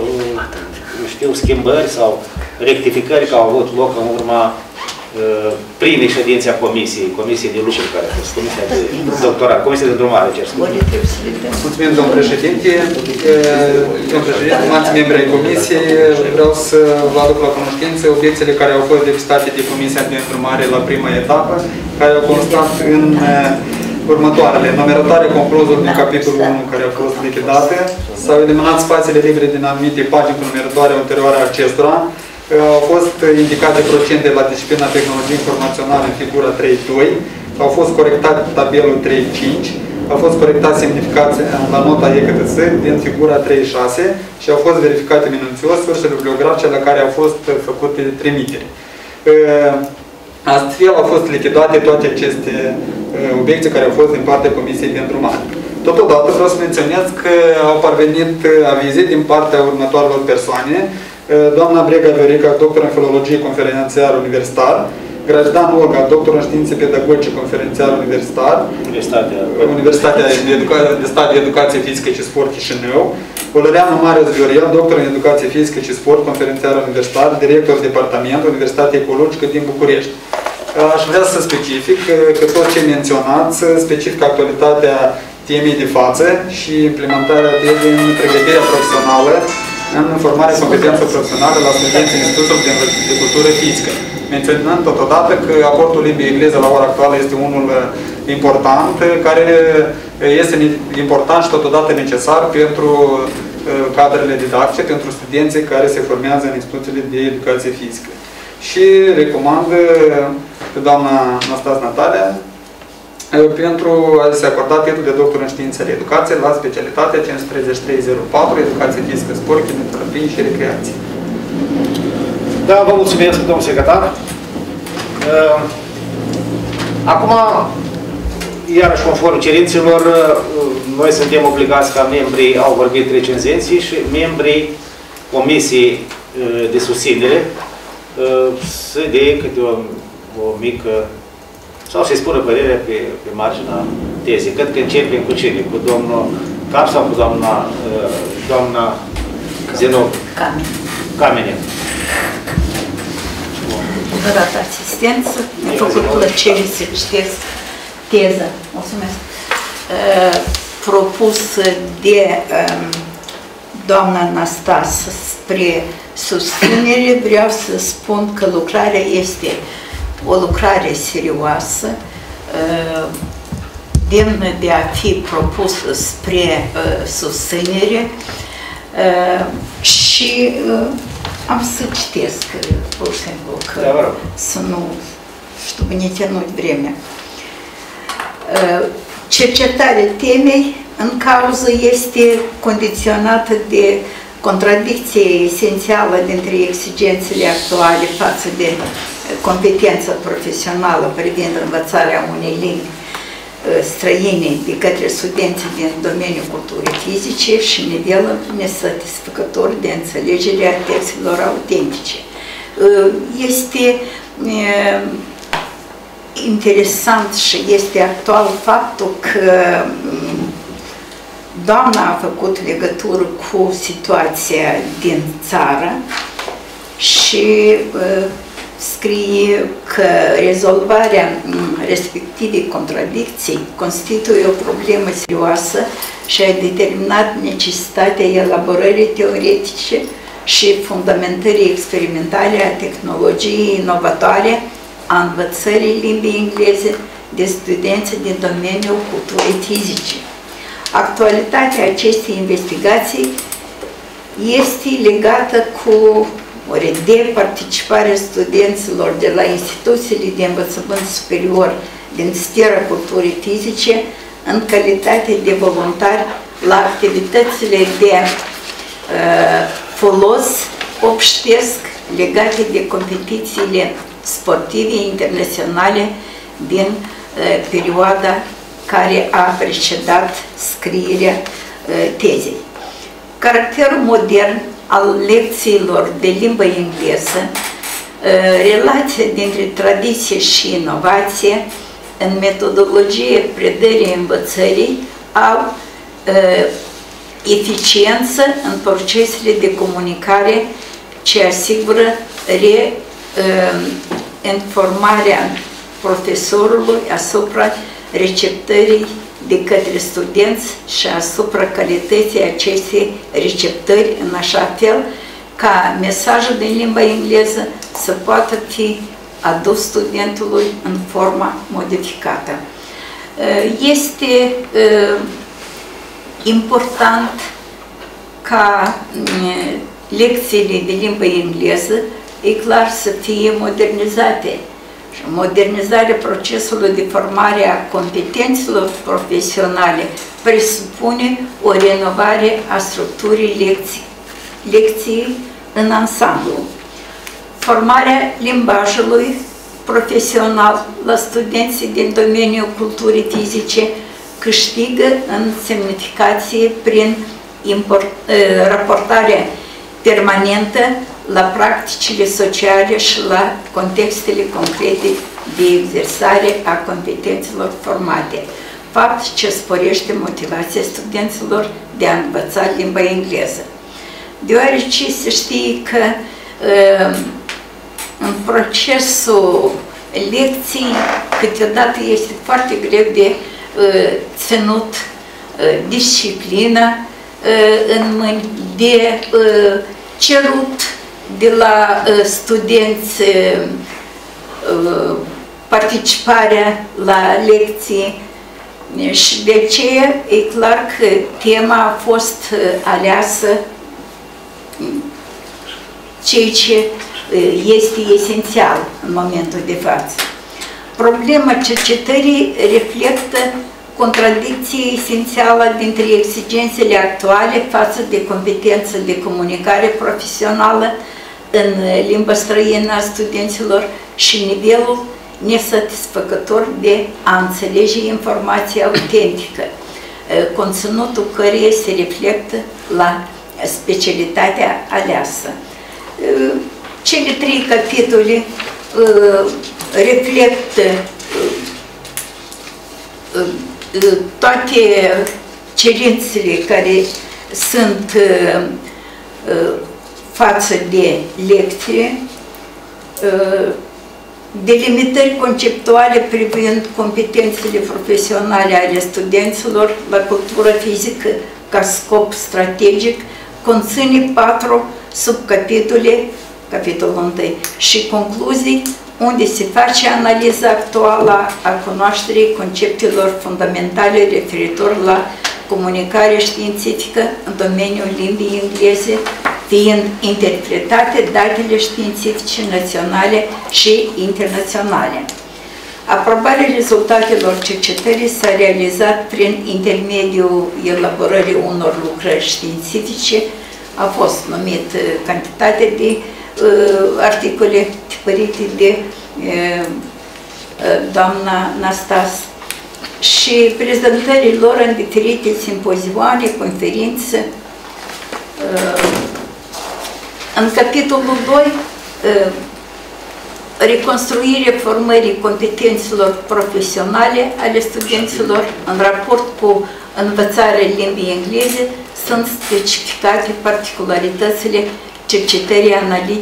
eu știu, schimbări sau rectificări care au avut loc în urma primii ședințe a Comisiei, Comisiei de lucru care a fost, Comisia de doctorat, Comisia de îndrumare, cer scuze. Mulțumim, domnul președinte. Domnul președinte, stimați membri ai Comisiei, vreau să vă aduc la cunoștință obiecțiile care au fost depistate de Comisia de îndrumare la prima etapă, care au constat în următoarele. Numeratare concluzul din capitolul unu care a fost lichidată, s-au eliminat spațiile libere din anumite pagini cu numeratoare ulterioare acestora, au fost indicate procente la disciplina tehnologie informațională în figura trei doi, au fost corectat tabelul trei cinci, au fost corectat semnificații la nota E C T S din figura trei șase și au fost verificate minuțios sursele bibliografice la care au fost făcute trimiteri. Astfel au fost lichidate toate aceste obiecții care au fost din partea Comisiei de îndrumare. Totodată vreau să menționez că au parvenit avize din partea următoarelor persoane: doamna Brega Viorica, doctor în filologie, conferențiar universitar; Grajdan Olga, doctor în științe pedagogice, conferențiar universitar; Universitatea, Universitatea de, Educa- de Stat de Educație Fizică și Sport Chișinău; Olăreanu Marius Viorel, doctor în educație fizică și sport, conferențiar universitar, director departament, Universitatea Ecologică din București. Aș vrea să specific că tot ce menționați specifică actualitatea temei de față și implementarea tezei în pregătirea profesională în formarea competențelor profesionale la studenții Institutul de Cultură Fizică, menționând totodată că aportul limbii engleze la ora actuală este unul important, care este important și totodată necesar pentru cadrele didactice, pentru studenții care se formează în instituțiile de educație fizică. Și recomand pe doamna Nastas Natalia pentru a se acorda titlul de doctor în științele educației la specialitatea cinci sute treizeci și trei zero patru, educație fizică, sport, kinetoterapie și recreație. Da, vă mulțumesc, domnul secretar. Acum, iarăși, conform cerințelor, noi suntem obligați ca membrii, au vorbit recenzenții și membrii Comisiei de Susținere să dea câte o, o mică, sau să-i spună părerea pe, pe marginea tezei. Cred că începem cu cine? Cu domnul Cap sau cu doamna, doamna Zenob? Camene. Camene. Vă dat asistență, mi-a făcut plăcere să citesc teza. Mulțumesc. Propus de doamna Anastas spre susținere, vreau să spun că lucrarea este o lucrare serioasă, demnă de a fi propusă spre susținere și am să citesc, pur și simplu, că să nu știu, ne ținut vremea. Cercetarea temei în cauză este condiționată de contradicție esențială dintre exigențele actuale față de competența profesională privind învățarea unei limbi străine de către studenții din domeniul culturii fizice și nivelul nesatisfăcător de înțelegere a textelor autentice. Este interesant și este actual faptul că doamna a făcut legătură cu situația din țară și uh, scrie că rezolvarea respectivei contradicții constituie o problemă serioasă și a determinat necesitatea elaborării teoretice și fundamentării experimentale a tehnologiei inovatoare a învățării limbii engleze de studenți din domeniul culturii fizice. Actualitatea acestei investigații este legată cu de participarea studenților de la instituțiile de învățământ superior din sfera culturii fizice în calitate de voluntari la activitățile de uh, folos obștesc legate de competițiile sportive internaționale din uh, perioada care a precedat scrierea uh, tezei. Caracterul modern al lecțiilor de limbă engleză, relația dintre tradiție și inovație în metodologie predării învățării au eficiență în procesele de comunicare ce asigură reinformarea profesorului asupra receptării de către studenți și asupra calității acestei receptări în așa fel ca mesajul din limba engleză să poată fi adus studentului în forma modificată. Este important ca lecțiile de limba engleză, e clar, să fie modernizate. Modernizarea procesului de formare a competențelor profesionale presupune o renovare a structurii lecții, lecției în ansamblu. Formarea limbajului profesional la studenții din domeniul culturii fizice câștigă în semnificație prin import, raportarea permanentă la practicile sociale și la contextele concrete de exersare a competențelor formate, fapt ce sporește motivația studenților de a învăța limba engleză. Deoarece se știe că în procesul lecției câteodată este foarte greu de ținut disciplina în mâini, de cerut de la studenți participarea la lecții și de aceea e clar că tema a fost aleasă, ceea ce este esențial în momentul de față. Problema cercetării reflectă contradicție esențială dintre exigențele actuale față de competență de comunicare profesională în limba străină a studenților și nivelul nesatisfăcător de a înțelege informația autentică, conținutul căreia se reflectă la specialitatea aleasă. Cele trei capitole reflectă toate cerințele care sunt față de lecție, delimitări conceptuale privind competențele profesionale ale studenților la cultură fizică ca scop strategic, conține patru subcapitole, capitolul unu, și concluzii, unde se face analiza actuală a cunoașterii conceptelor fundamentale referitor la comunicarea științifică în domeniul limbii engleze, fiind interpretate datele științifice naționale și internaționale. Aprobarea rezultatelor cercetării s-a realizat prin intermediul elaborării unor lucrări științifice, a fost numit cantitate de uh, articole tipărite de uh, doamna Nastas și prezentării lor în diferite simpozioane, conferințe. Uh, în capitolul doi, uh, reconstruirea formării competențelor profesionale ale studenților în raport cu învățarea limbii engleze, sunt specificate particularitățile cercetării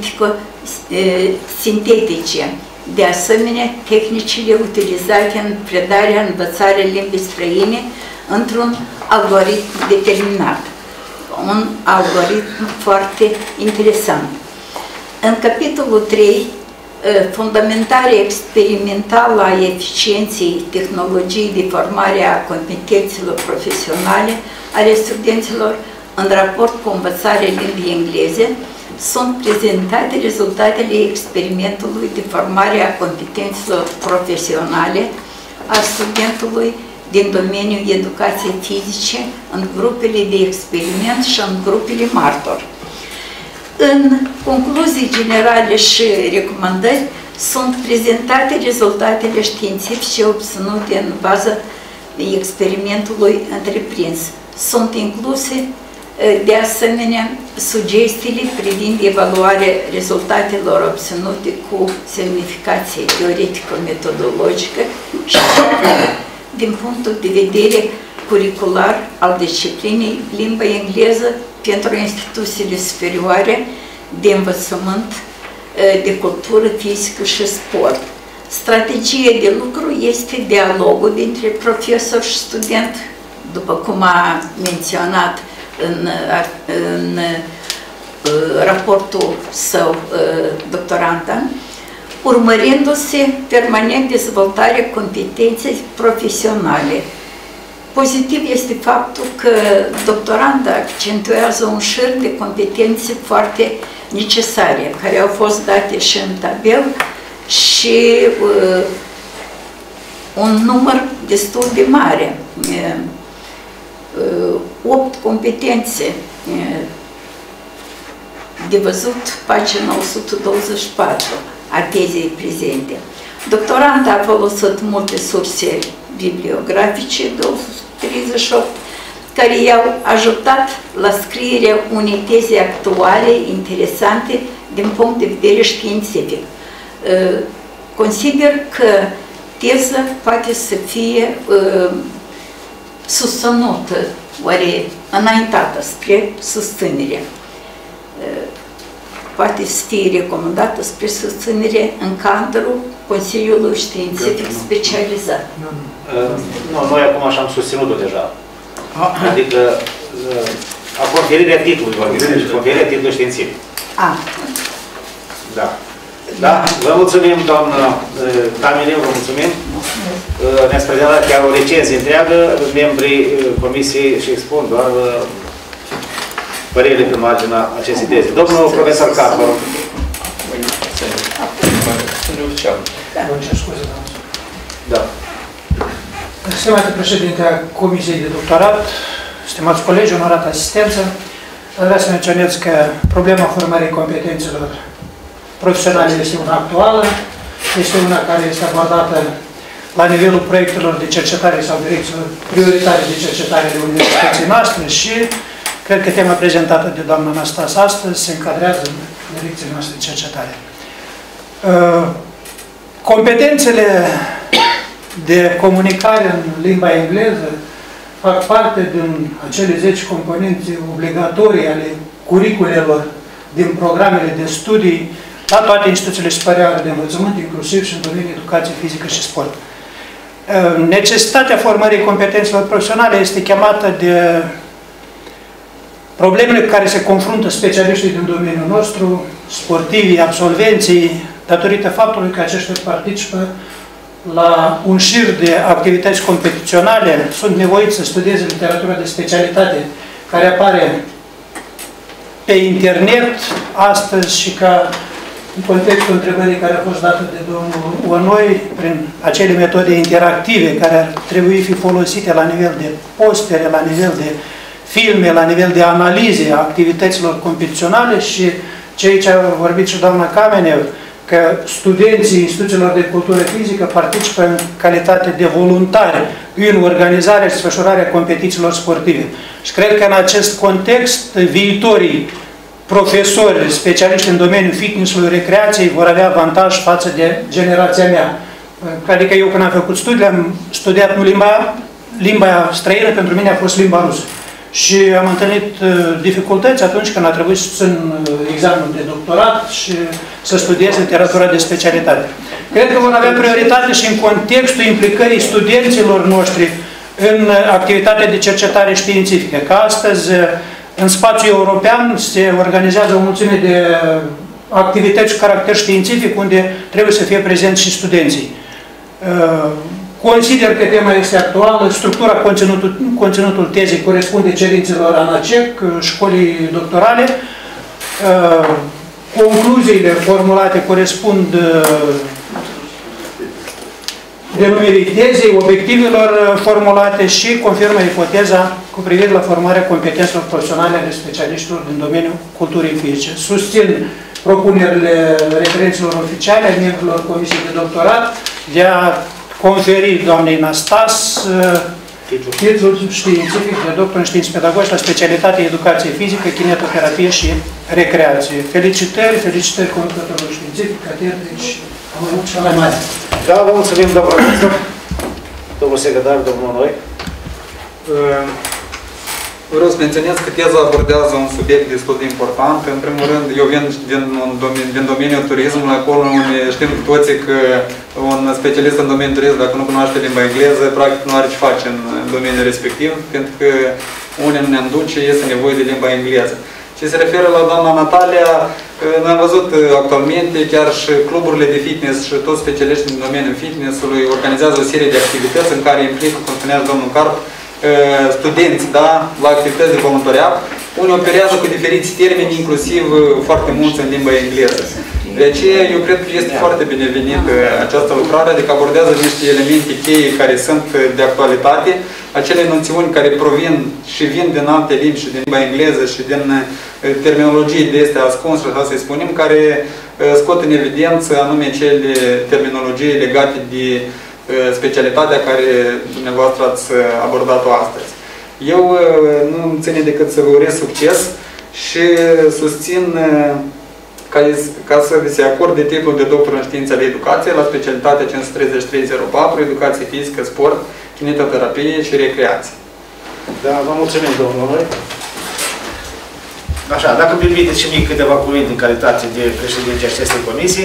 analitico-sintetice. De asemenea, tehnicile utilizate în predarea, învățarea limbii străine într-un algoritm determinat. Un algoritm foarte interesant. În capitolul trei, fundamentarea experimentală a eficienței tehnologiei de formare a competențelor profesionale ale studenților în raport cu învățarea limbii engleze, sunt prezentate rezultatele experimentului de formare a competențelor profesionale a studentului din domeniul educației fizice în grupele de experiment și în grupele martor. În concluzii generale și recomandări sunt prezentate rezultatele științifice obținute în baza experimentului întreprins. Sunt incluse de asemenea sugestiile privind evaluarea rezultatelor obținute cu semnificație teoretico-metodologică și din punctul de vedere curricular al disciplinei limba engleză pentru instituțiile superioare de învățământ de cultură fizică și sport. Strategia de lucru este dialogul dintre profesor și student, după cum a menționat în, în raportul său doctoranta, urmărindu-se permanent dezvoltarea competenței profesionale. Pozitiv este faptul că doctoranda accentuează un șir de competențe foarte necesare, care au fost date și în tabel, și uh, un număr destul de mare. Uh, opt competențe uh, de văzut pagina o sută douăzeci și patru a tezei prezente. Doctoranda a folosit multe surse bibliografice, două sute treizeci și opt, care i-au ajutat la scrierea unei teze actuale, interesante, din punct de vedere științific. Consider că teza poate să fie susținută, oare înaintată spre susținere. Poate să fie recomandată spre susținere în cadrul Consiliului Științific Specializat. Nu, noi acum așa am susținut-o deja. Adică A conferirea titlului, vorbim de conferirea titlului științific. A. Da. Da, vă mulțumim, doamnă Tamine, vă mulțumim. Ne-ați prezentat chiar o recenzie întreagă, membrii comisiei și expun doar părerile pe marginea acestei teze. Domnul profesor Carpo. Da. Stimate președinte a Comisiei de Doctorat, stimați colegi, onorată asistență, vreau să menționez că problema formării competențelor profesionale este una actuală, este una care este abordată la nivelul proiectelor de cercetare sau direcțiilor prioritare de cercetare de universității noastre și cred că tema prezentată de doamna Anastas astăzi se încadrează în direcțiile noastre de cercetare. Competențele de comunicare în limba engleză fac parte din acele zece componente obligatorii ale curiculelor din programele de studii la toate instituțiile superioare de învățământ, inclusiv și în domeniul educației fizică și sport. Necesitatea formării competențelor profesionale este chemată de problemele cu care se confruntă specialiștii din domeniul nostru, sportivii, absolvenții, datorită faptului că aceștia participă la un șir de activități competiționale, sunt nevoiți să studieze literatura de specialitate care apare pe internet astăzi și ca în contextul întrebării care a fost dată de domnul Onoi, prin acele metode interactive care ar trebui fi folosite la nivel de postere, la nivel de filme, la nivel de analize a activităților competiționale și cei ce au vorbit și doamna Kamenev, că studenții instituțiilor de cultură fizică participă în calitate de voluntari în organizarea și desfășurarea competițiilor sportive. Și cred că în acest context viitorii profesori, specialiști în domeniul fitness-ului, recreației vor avea avantaj față de generația mea. Adică eu când am făcut studii, am studiat nu limba, limba străină, pentru mine a fost limba rusă. Și am întâlnit uh, dificultăți atunci când a trebuit să țin uh, examenul de doctorat și să studiez literatura de specialitate. Cred că vom avea prioritate și în contextul implicării studenților noștri în uh, activitatea de cercetare științifică. Că astăzi, uh, în spațiul european, se organizează o mulțime de uh, activități cu caracter științific unde trebuie să fie prezenți și studenții. Uh, Consider că tema este actuală, structura, conținutul, conținutul tezei corespunde cerințelor ANACEC, școlii doctorale, concluziile formulate corespund denumirii tezei, obiectivelor formulate și confirmă ipoteza cu privire la formarea competențelor profesionale ale specialiștilor din domeniul culturii fizice. Susțin propunerile referenților oficiale ale membrilor Comisiei de Doctorat de a conferi doamnei Anastas titlul științific de doctor în științe pedagogice la specialitatea educație fizică, kinetoterapie și recreație. Felicitări, felicitări conducătorului științific, catedrici, am avut cea mai mare. Da, vă mulțumim, domnul profesor, domnul secretar, domnul Noi. Vreau să menționez că teza abordează un subiect destul de important. În primul rând, eu vin din, domeni, din domeniul turismului, acolo unde știm cu toții că un specialist în domeniul turism, dacă nu cunoaște limba engleză, practic nu are ce face în domeniul respectiv, pentru că unde nu ne duce, este nevoie de limba engleză. Ce se referă la doamna Natalia, noi am văzut actualmente, chiar și cluburile de fitness și toți specialiștii din domeniul fitness-ului organizează o serie de activități în care implică, cum spunea domnul Carp, studenți, da, la activități de voluntariat, unii operează cu diferiți termeni, inclusiv foarte mulți în limba engleză. De aceea, eu cred că este foarte binevenită această lucrare, adică abordează niște elemente cheie care sunt de actualitate, acele noțiuni care provin și vin din alte limbi și din limba engleză și din terminologii de astea ascunse, așa să-i spunem, care scot în evidență anume cele terminologii legate de specialitatea care dumneavoastră ați abordat-o astăzi. Eu nu îmi ține decât să vă urez succes și susțin ca, ca să vi se acorde titlul de doctor în științe ale educației la specialitatea cinci trei trei zero patru, educație fizică, sport, kinetoterapie și recreație. Da, vă mulțumim, domnului. Așa, dacă îmi permiteți și mie câteva cuvinte în calitate de președinte acestei comisii.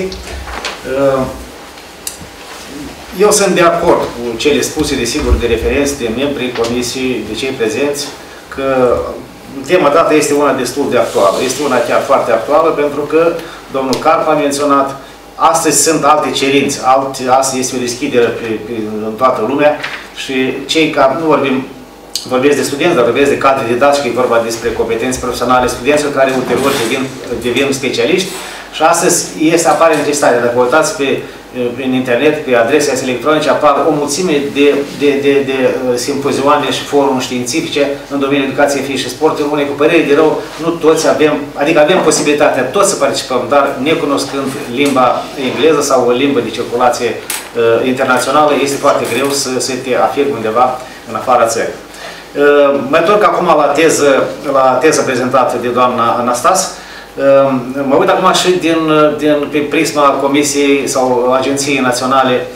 Eu sunt de acord cu cele spuse, desigur, de referenți, de membrii comisiei, de cei prezenți, că tema dată este una destul de actuală. Este una chiar foarte actuală pentru că domnul Carp a menționat, astăzi sunt alte cerințe, alte, astăzi este o deschidere pe, pe, în toată lumea și cei care, nu vorbim, vorbesc de studenți, dar vorbesc de cadre didactice, e vorba despre competențe profesionale studenților care ulterior devin, devin specialiști și astăzi este, apare necesitatea. Dacă vă uitați pe prin internet, pe adrese electronice, apar o mulțime de, de, de, de simpozioane și forumuri științifice în domeniul educației fizice și sportului. Unei cu părere de rău, nu toți avem, adică avem posibilitatea toți să participăm, dar necunoscând limba engleză sau o limbă de circulație uh, internațională, este foarte greu să, să te afirmi undeva în afara țării. Uh, mă întorc acum la teză, la teză prezentată de doamna Anastas. Mă uit acum și din, din, pe prisma Comisiei sau Agenției Naționale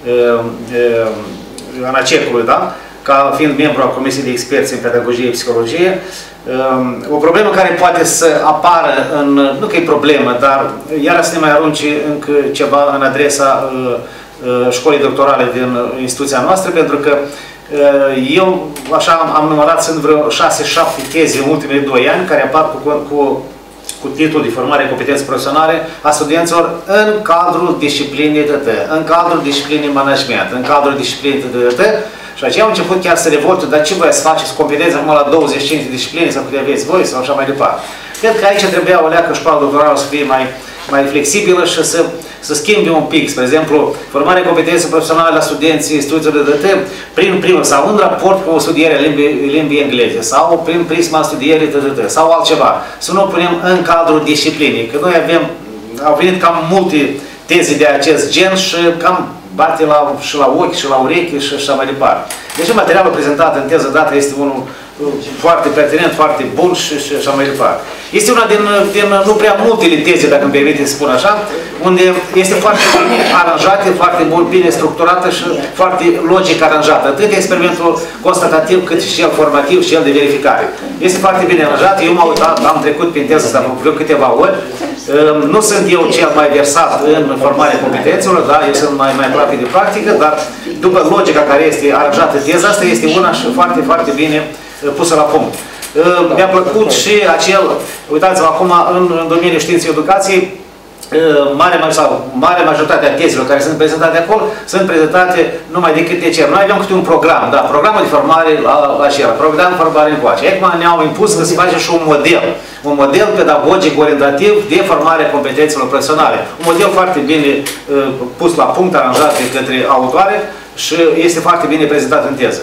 ANACEC-ului, da? Ca fiind membru al Comisiei de Experți în Pedagogie și Psihologie. O problemă care poate să apară, în, nu că e problemă, dar iar să ne mai arunci încă ceva în adresa școlii doctorale din instituția noastră, pentru că eu, așa am numărat, sunt vreo șase șapte teze în ultimele doi ani care apar cu, cu cu titlul de formare în competențe profesionale a studenților în cadrul disciplinei T T, în cadrul disciplinei management, în cadrul disciplinei T T, și aceea au început chiar să revolte, dar ce voi să faceți competențe acum la douăzeci și cinci de discipline sau câte aveți voi sau așa mai departe. Cred că aici trebuia o leacă școala doctorală să fie mai, mai flexibilă și să, să schimbe un pic. Spre exemplu, formarea în competențe profesionale la studenții instituțiilor de T T prin primul sau în raport cu studierea limbii, limbii engleze sau prin prisma studierii T T sau altceva. Să nu o punem în cadrul disciplinii, că noi avem, au venit cam multe teze de acest gen și cam bate la, și la ochi și la urechi și așa mai departe. Deci materialul prezentat în teză dată este unul foarte pertinent, foarte bun și, și așa mai departe. Este una din, din nu prea multele teze, dacă îmi permite să spun așa, unde este foarte bine aranjată, foarte bine structurată și foarte logic aranjată. Atât experimentul constatativ cât și cel formativ și cel de verificare. Este foarte bine aranjat. Eu m-am uitat, am trecut prin teză asta vreo câteva ori. Nu sunt eu cel mai versat în formarea competențelor, da? Eu sunt mai, mai aproape de practică, dar după logica care este aranjată teza asta, este una și foarte, foarte bine pusă la punct. Mi-a plăcut și acel, uitați-vă acum, în, în domeniul științei educației, mare, sau mare majoritatea tezelor care sunt prezentate acolo, sunt prezentate numai de câte cer. Noi avem câte un program, da, programul de formare la, la acela, programul de formare în coace. Acum ne-au impus să se face și un model, un model pedagogic orientativ de formare a competențelor profesionale. Un model foarte bine uh, pus la punct, aranjat de către autoare și este foarte bine prezentat în teză.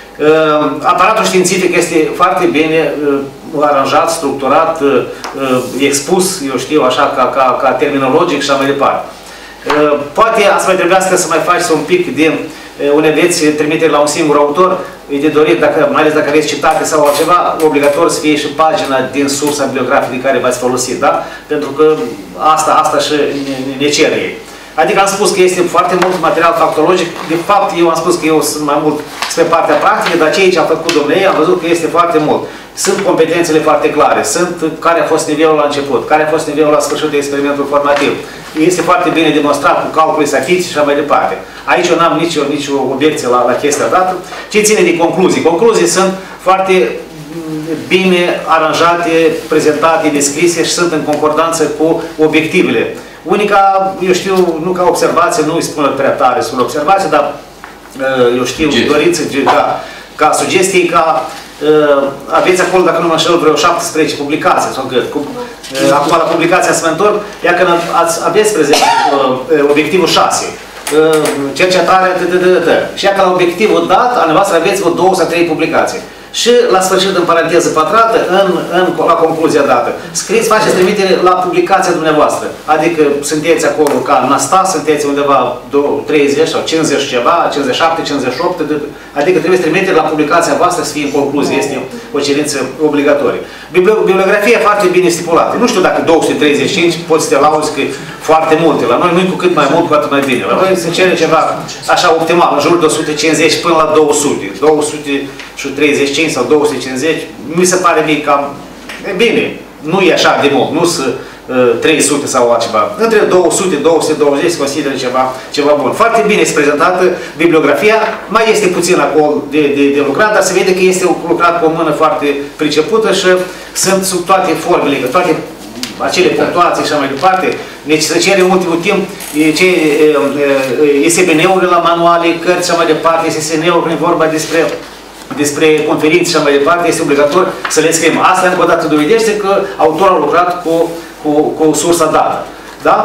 Uh, aparatul științific este foarte bine uh, aranjat, structurat, uh, uh, expus, eu știu, așa, ca, ca, ca terminologic și așa mai departe. Uh, poate ați mai trebuiască să mai faceți un pic din uh, unde veți trimite la un singur autor, e de dorit, dacă, mai ales dacă aveți citate sau altceva, obligatoriu să fie și pagina din sursa bibliografică de care v-ați folosit, da? Pentru că asta, asta și ne, ne cer ei. Adică am spus că este foarte mult material factologic. De fapt, eu am spus că eu sunt mai mult spre partea practică, dar ceea ce a făcut domnul ei, am văzut că este foarte mult. Sunt competențele foarte clare, sunt care a fost nivelul la început, care a fost nivelul la sfârșit de experimentul formativ. Este foarte bine demonstrat cu calcule statistice și așa mai departe. Aici eu n-am nicio, nicio obiecție la, la chestia dată. Ce ține de concluzii? Concluzii sunt foarte bine aranjate, prezentate, descrise și sunt în concordanță cu obiectivele. Unica, eu știu, nu ca observație, nu îi spun prea tare, sunt observație, dar eu știu, doriți ca, ca sugestii, ca aveți acolo, dacă nu mă înșel, vreo șaptesprezece publicații sau cât. Acum la publicația să mă întorc, ia că aveți prezent obiectivul șase. Cercetarea, și ia că la obiectivul dat, al noastră aveți vreo două sau trei publicații. Și la sfârșit, în paranteză pătrată, în, în, la concluzia dată, scriți, faceți trimitere la publicația dumneavoastră. Adică sunteți acolo ca Nastas, sunteți undeva treizeci sau cincizeci ceva, cincizeci și șapte, cincizeci și opt, adică trebuie să trimitere la publicația voastră să fie în concluzie. Este o cerință obligatorie. Bibliografia foarte bine stipulată. Nu știu dacă două sute treizeci și cinci poți să te lauzi că foarte multe. La noi nu-i cu cât mai mult, cu atât mai bine. La noi se cere ceva așa optimal, în jur de o sută cincizeci până la două sute. două sute treizeci și cinci sau două sute cincizeci, mi se pare mie cam, e bine, nu e așa de mult, nu să trei sute sau altceva. Între două sute două sute douăzeci se consideră ceva, ceva bun. Foarte bine este prezentată bibliografia, mai este puțin acolo de, de, de lucrat, dar se vede că este lucrat cu o mână foarte pricepută și sunt sub toate formele, toate acele punctuații și așa mai departe. Deci se cere în ultimul timp ce E S B N-urile la manuale, cărți și așa mai departe, S S N-ul când e vorba despre despre conferințe și așa mai departe, este obligatoriu să le scriem. Asta încă o dată dovedește că autorul a lucrat cu, cu, cu sursa dată. Da?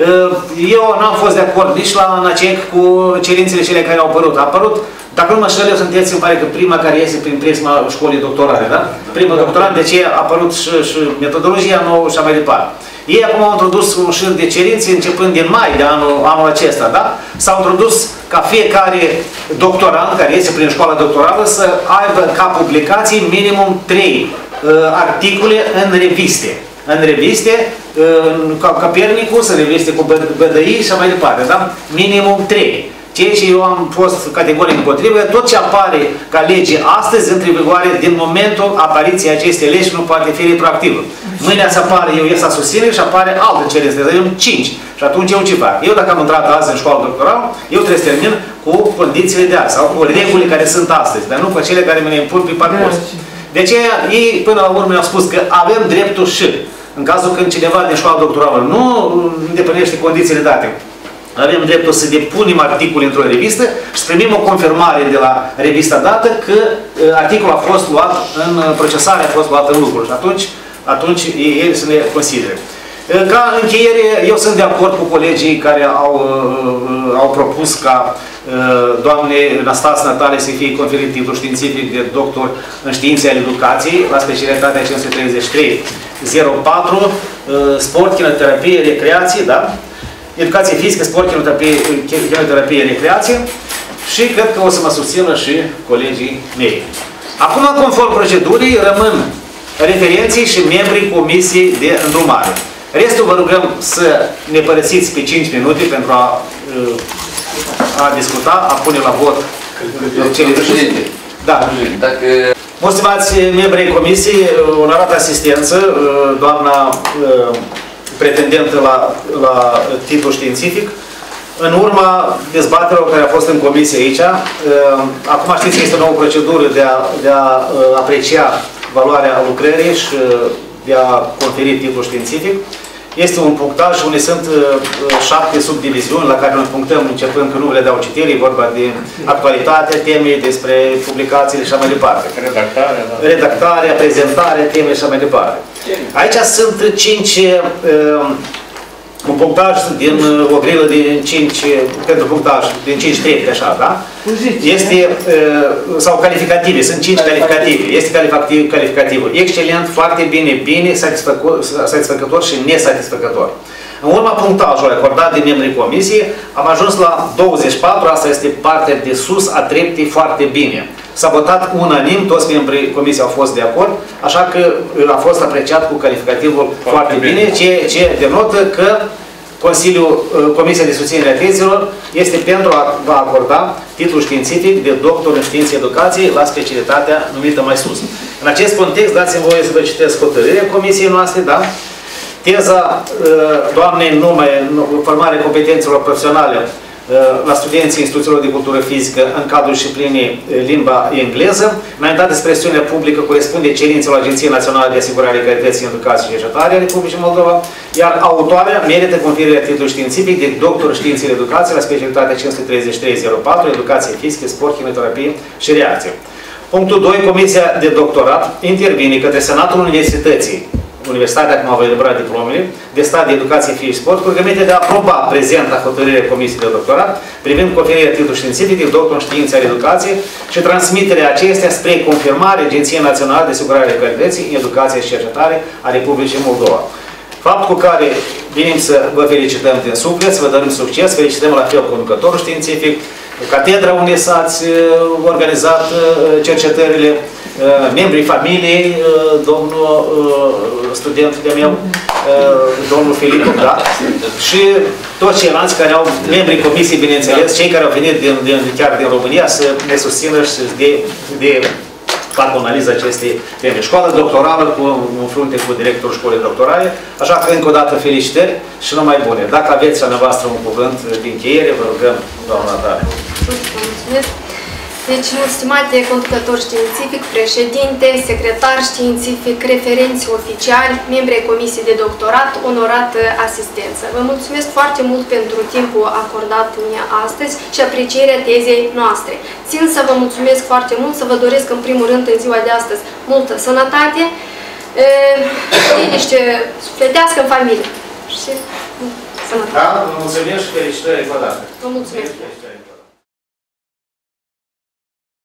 Eu n-am fost de acord nici la NACEC cu cerințele cele care au apărut. A apărut, dacă nu mă știu, eu sunteți, îmi pare că prima care iese prin prisma școlii doctorale, da? Prima doctorant, de ce a apărut și, și metodologia nouă și așa mai departe. Ei acum au introdus un șir de cerințe începând din mai de anul, anul acesta, da? S-au introdus ca fiecare doctorant care iese prin școala doctorală să aibă ca publicații minimum trei uh, articole în reviste. În reviste, uh, ca Copernicus, în reviste cu B D I și așa mai departe, da? Minimum trei. Ceea ce eu am fost categoric împotrivă, tot ce apare ca lege astăzi intră în vigoare din momentul apariției acestei legi nu poate fi retroactivă. Mâine să apare eu ies să susține și apare altă cerință, de cinci. Și atunci eu ce fac? Eu dacă am intrat azi în școală doctorală, eu trebuie să termin cu condițiile de azi sau cu regulile care sunt astăzi, dar nu cu cele care mi le impun pe parcurs. De aceea ei până la urmă mi-au spus că avem dreptul și în cazul când cineva din școală doctorală nu îndeplinește condițiile date, avem dreptul să depunem articol într-o revistă și să primim o confirmare de la revista dată că articolul a fost luat în procesare, a fost luat în lucru. Și atunci, atunci ei să ne considere. Ca încheiere, eu sunt de acord cu colegii care au, au propus ca doamne Năstase Natalie să fie conferit titlul științific de doctor în științe ale educației la specialitatea cinci sute treizeci și trei zero patru, sport, chinoterapie, recreație, da? Educație fizică, sport, chinoterapie, recreație și cred că o să mă susțină și colegii mei. Acum, conform procedurii, rămân referenții și membrii Comisiei de Îndrumare. Restul vă rugăm să ne părăsiți pe cinci minute pentru a, a discuta, a pune la vot cele președinte. Da. Dacă... Mulțumați membrii Comisiei, onorată asistență, doamna pretendentă la, la titlul științific. În urma dezbaterilor care a fost în comisie aici, acum știți că este o nouă procedură de a, de a aprecia valoarea lucrării și de a conferi titlul științific. Este un punctaj unde sunt șapte subdiviziuni la care noi punctăm începând că nu le dau citire, e vorba de actualitatea temei, despre publicațiile și așa mai departe. Redactarea, da. Redactarea, prezentarea temei și așa mai departe. Aici sunt cinci, uh, un punctaj din uh, o grilă de cinci, pentru punctaj, din cinci trepte, așa, da? Este, uh, sau calificative, sunt cinci calificative. Este calificativ, calificativul excelent, foarte bine, bine, satisfăcător, satisfăcător și nesatisfăcător. În urma punctajului acordat de membrii comisiei, am ajuns la douăzeci și patru, asta este partea de sus a treptei foarte bine. S-a votat unanim, toți membrii comisiei au fost de acord, așa că a fost apreciat cu calificativul foarte, foarte bine, bine. Ceea ce denotă că Consiliul, Comisia de Susținere a Tezilor este pentru a va acorda titlul științific de doctor în științe educației la specialitatea numită mai sus. În acest context, dați-mi voie să vă citesc hotărârea comisiei noastre, da? Teza doamnei nume, formarea competențelor profesionale la studenții instituțiilor de cultură fizică în cadrul disciplinei limba engleză, înaintat despre presiunea publică corespunde cerințelor Agenției Naționale de Asigurare Calității în Educație și Cercetare a Republicii Moldova, iar autoarea merită conferirea titlului științific de doctor științele educației la specialitatea cinci sute treizeci și trei zero patru, educație fizică, sport, chimioterapie și reacție. Punctul doi. Comisia de doctorat intervine către Senatul Universității, Universitatea acum va elibera diplomele de stat de educație, fie și sport, cu rugăminte de a aproba prezenta hotărârea Comisiei de Doctorat privind conferirea titlului științific de doctor în științe ale educației și transmiterea acestea spre confirmare Agenției Naționale de Asigurare a Calității în Educație și Cercetare a Republicii Moldova. Fapt cu care venim să vă felicităm din suflet, să vă dăm succes, felicităm la fel conducătorul științific, catedra unde s-ați organizat cercetările, membrii familiei, domnul student de meu, domnul Filipov, da? Și toți ceilalți care au membrii comisiei, bineînțeles, cei care au venit din, din, chiar din România să ne susțină și să de, de fac o analiză acestei teme. Școală doctorală cu, în frunte cu directorul școlii doctorale, așa că încă o dată felicitări și numai bune. Dacă aveți a noastră un cuvânt de încheiere, vă rugăm, doamna Natale. Mulțumesc. Deci, stimate conducători științific, președinte, secretar științific, referenți oficiali, membri ai Comisiei de Doctorat, onorat asistență. Vă mulțumesc foarte mult pentru timpul acordat mie astăzi și aprecierea tezei noastre. Țin să vă mulțumesc foarte mult, să vă doresc în primul rând în ziua de astăzi multă sănătate, liniște sufletească în familie și sănătate. Da, vă mulțumesc și felicitări încă o dată. Vă mulțumesc.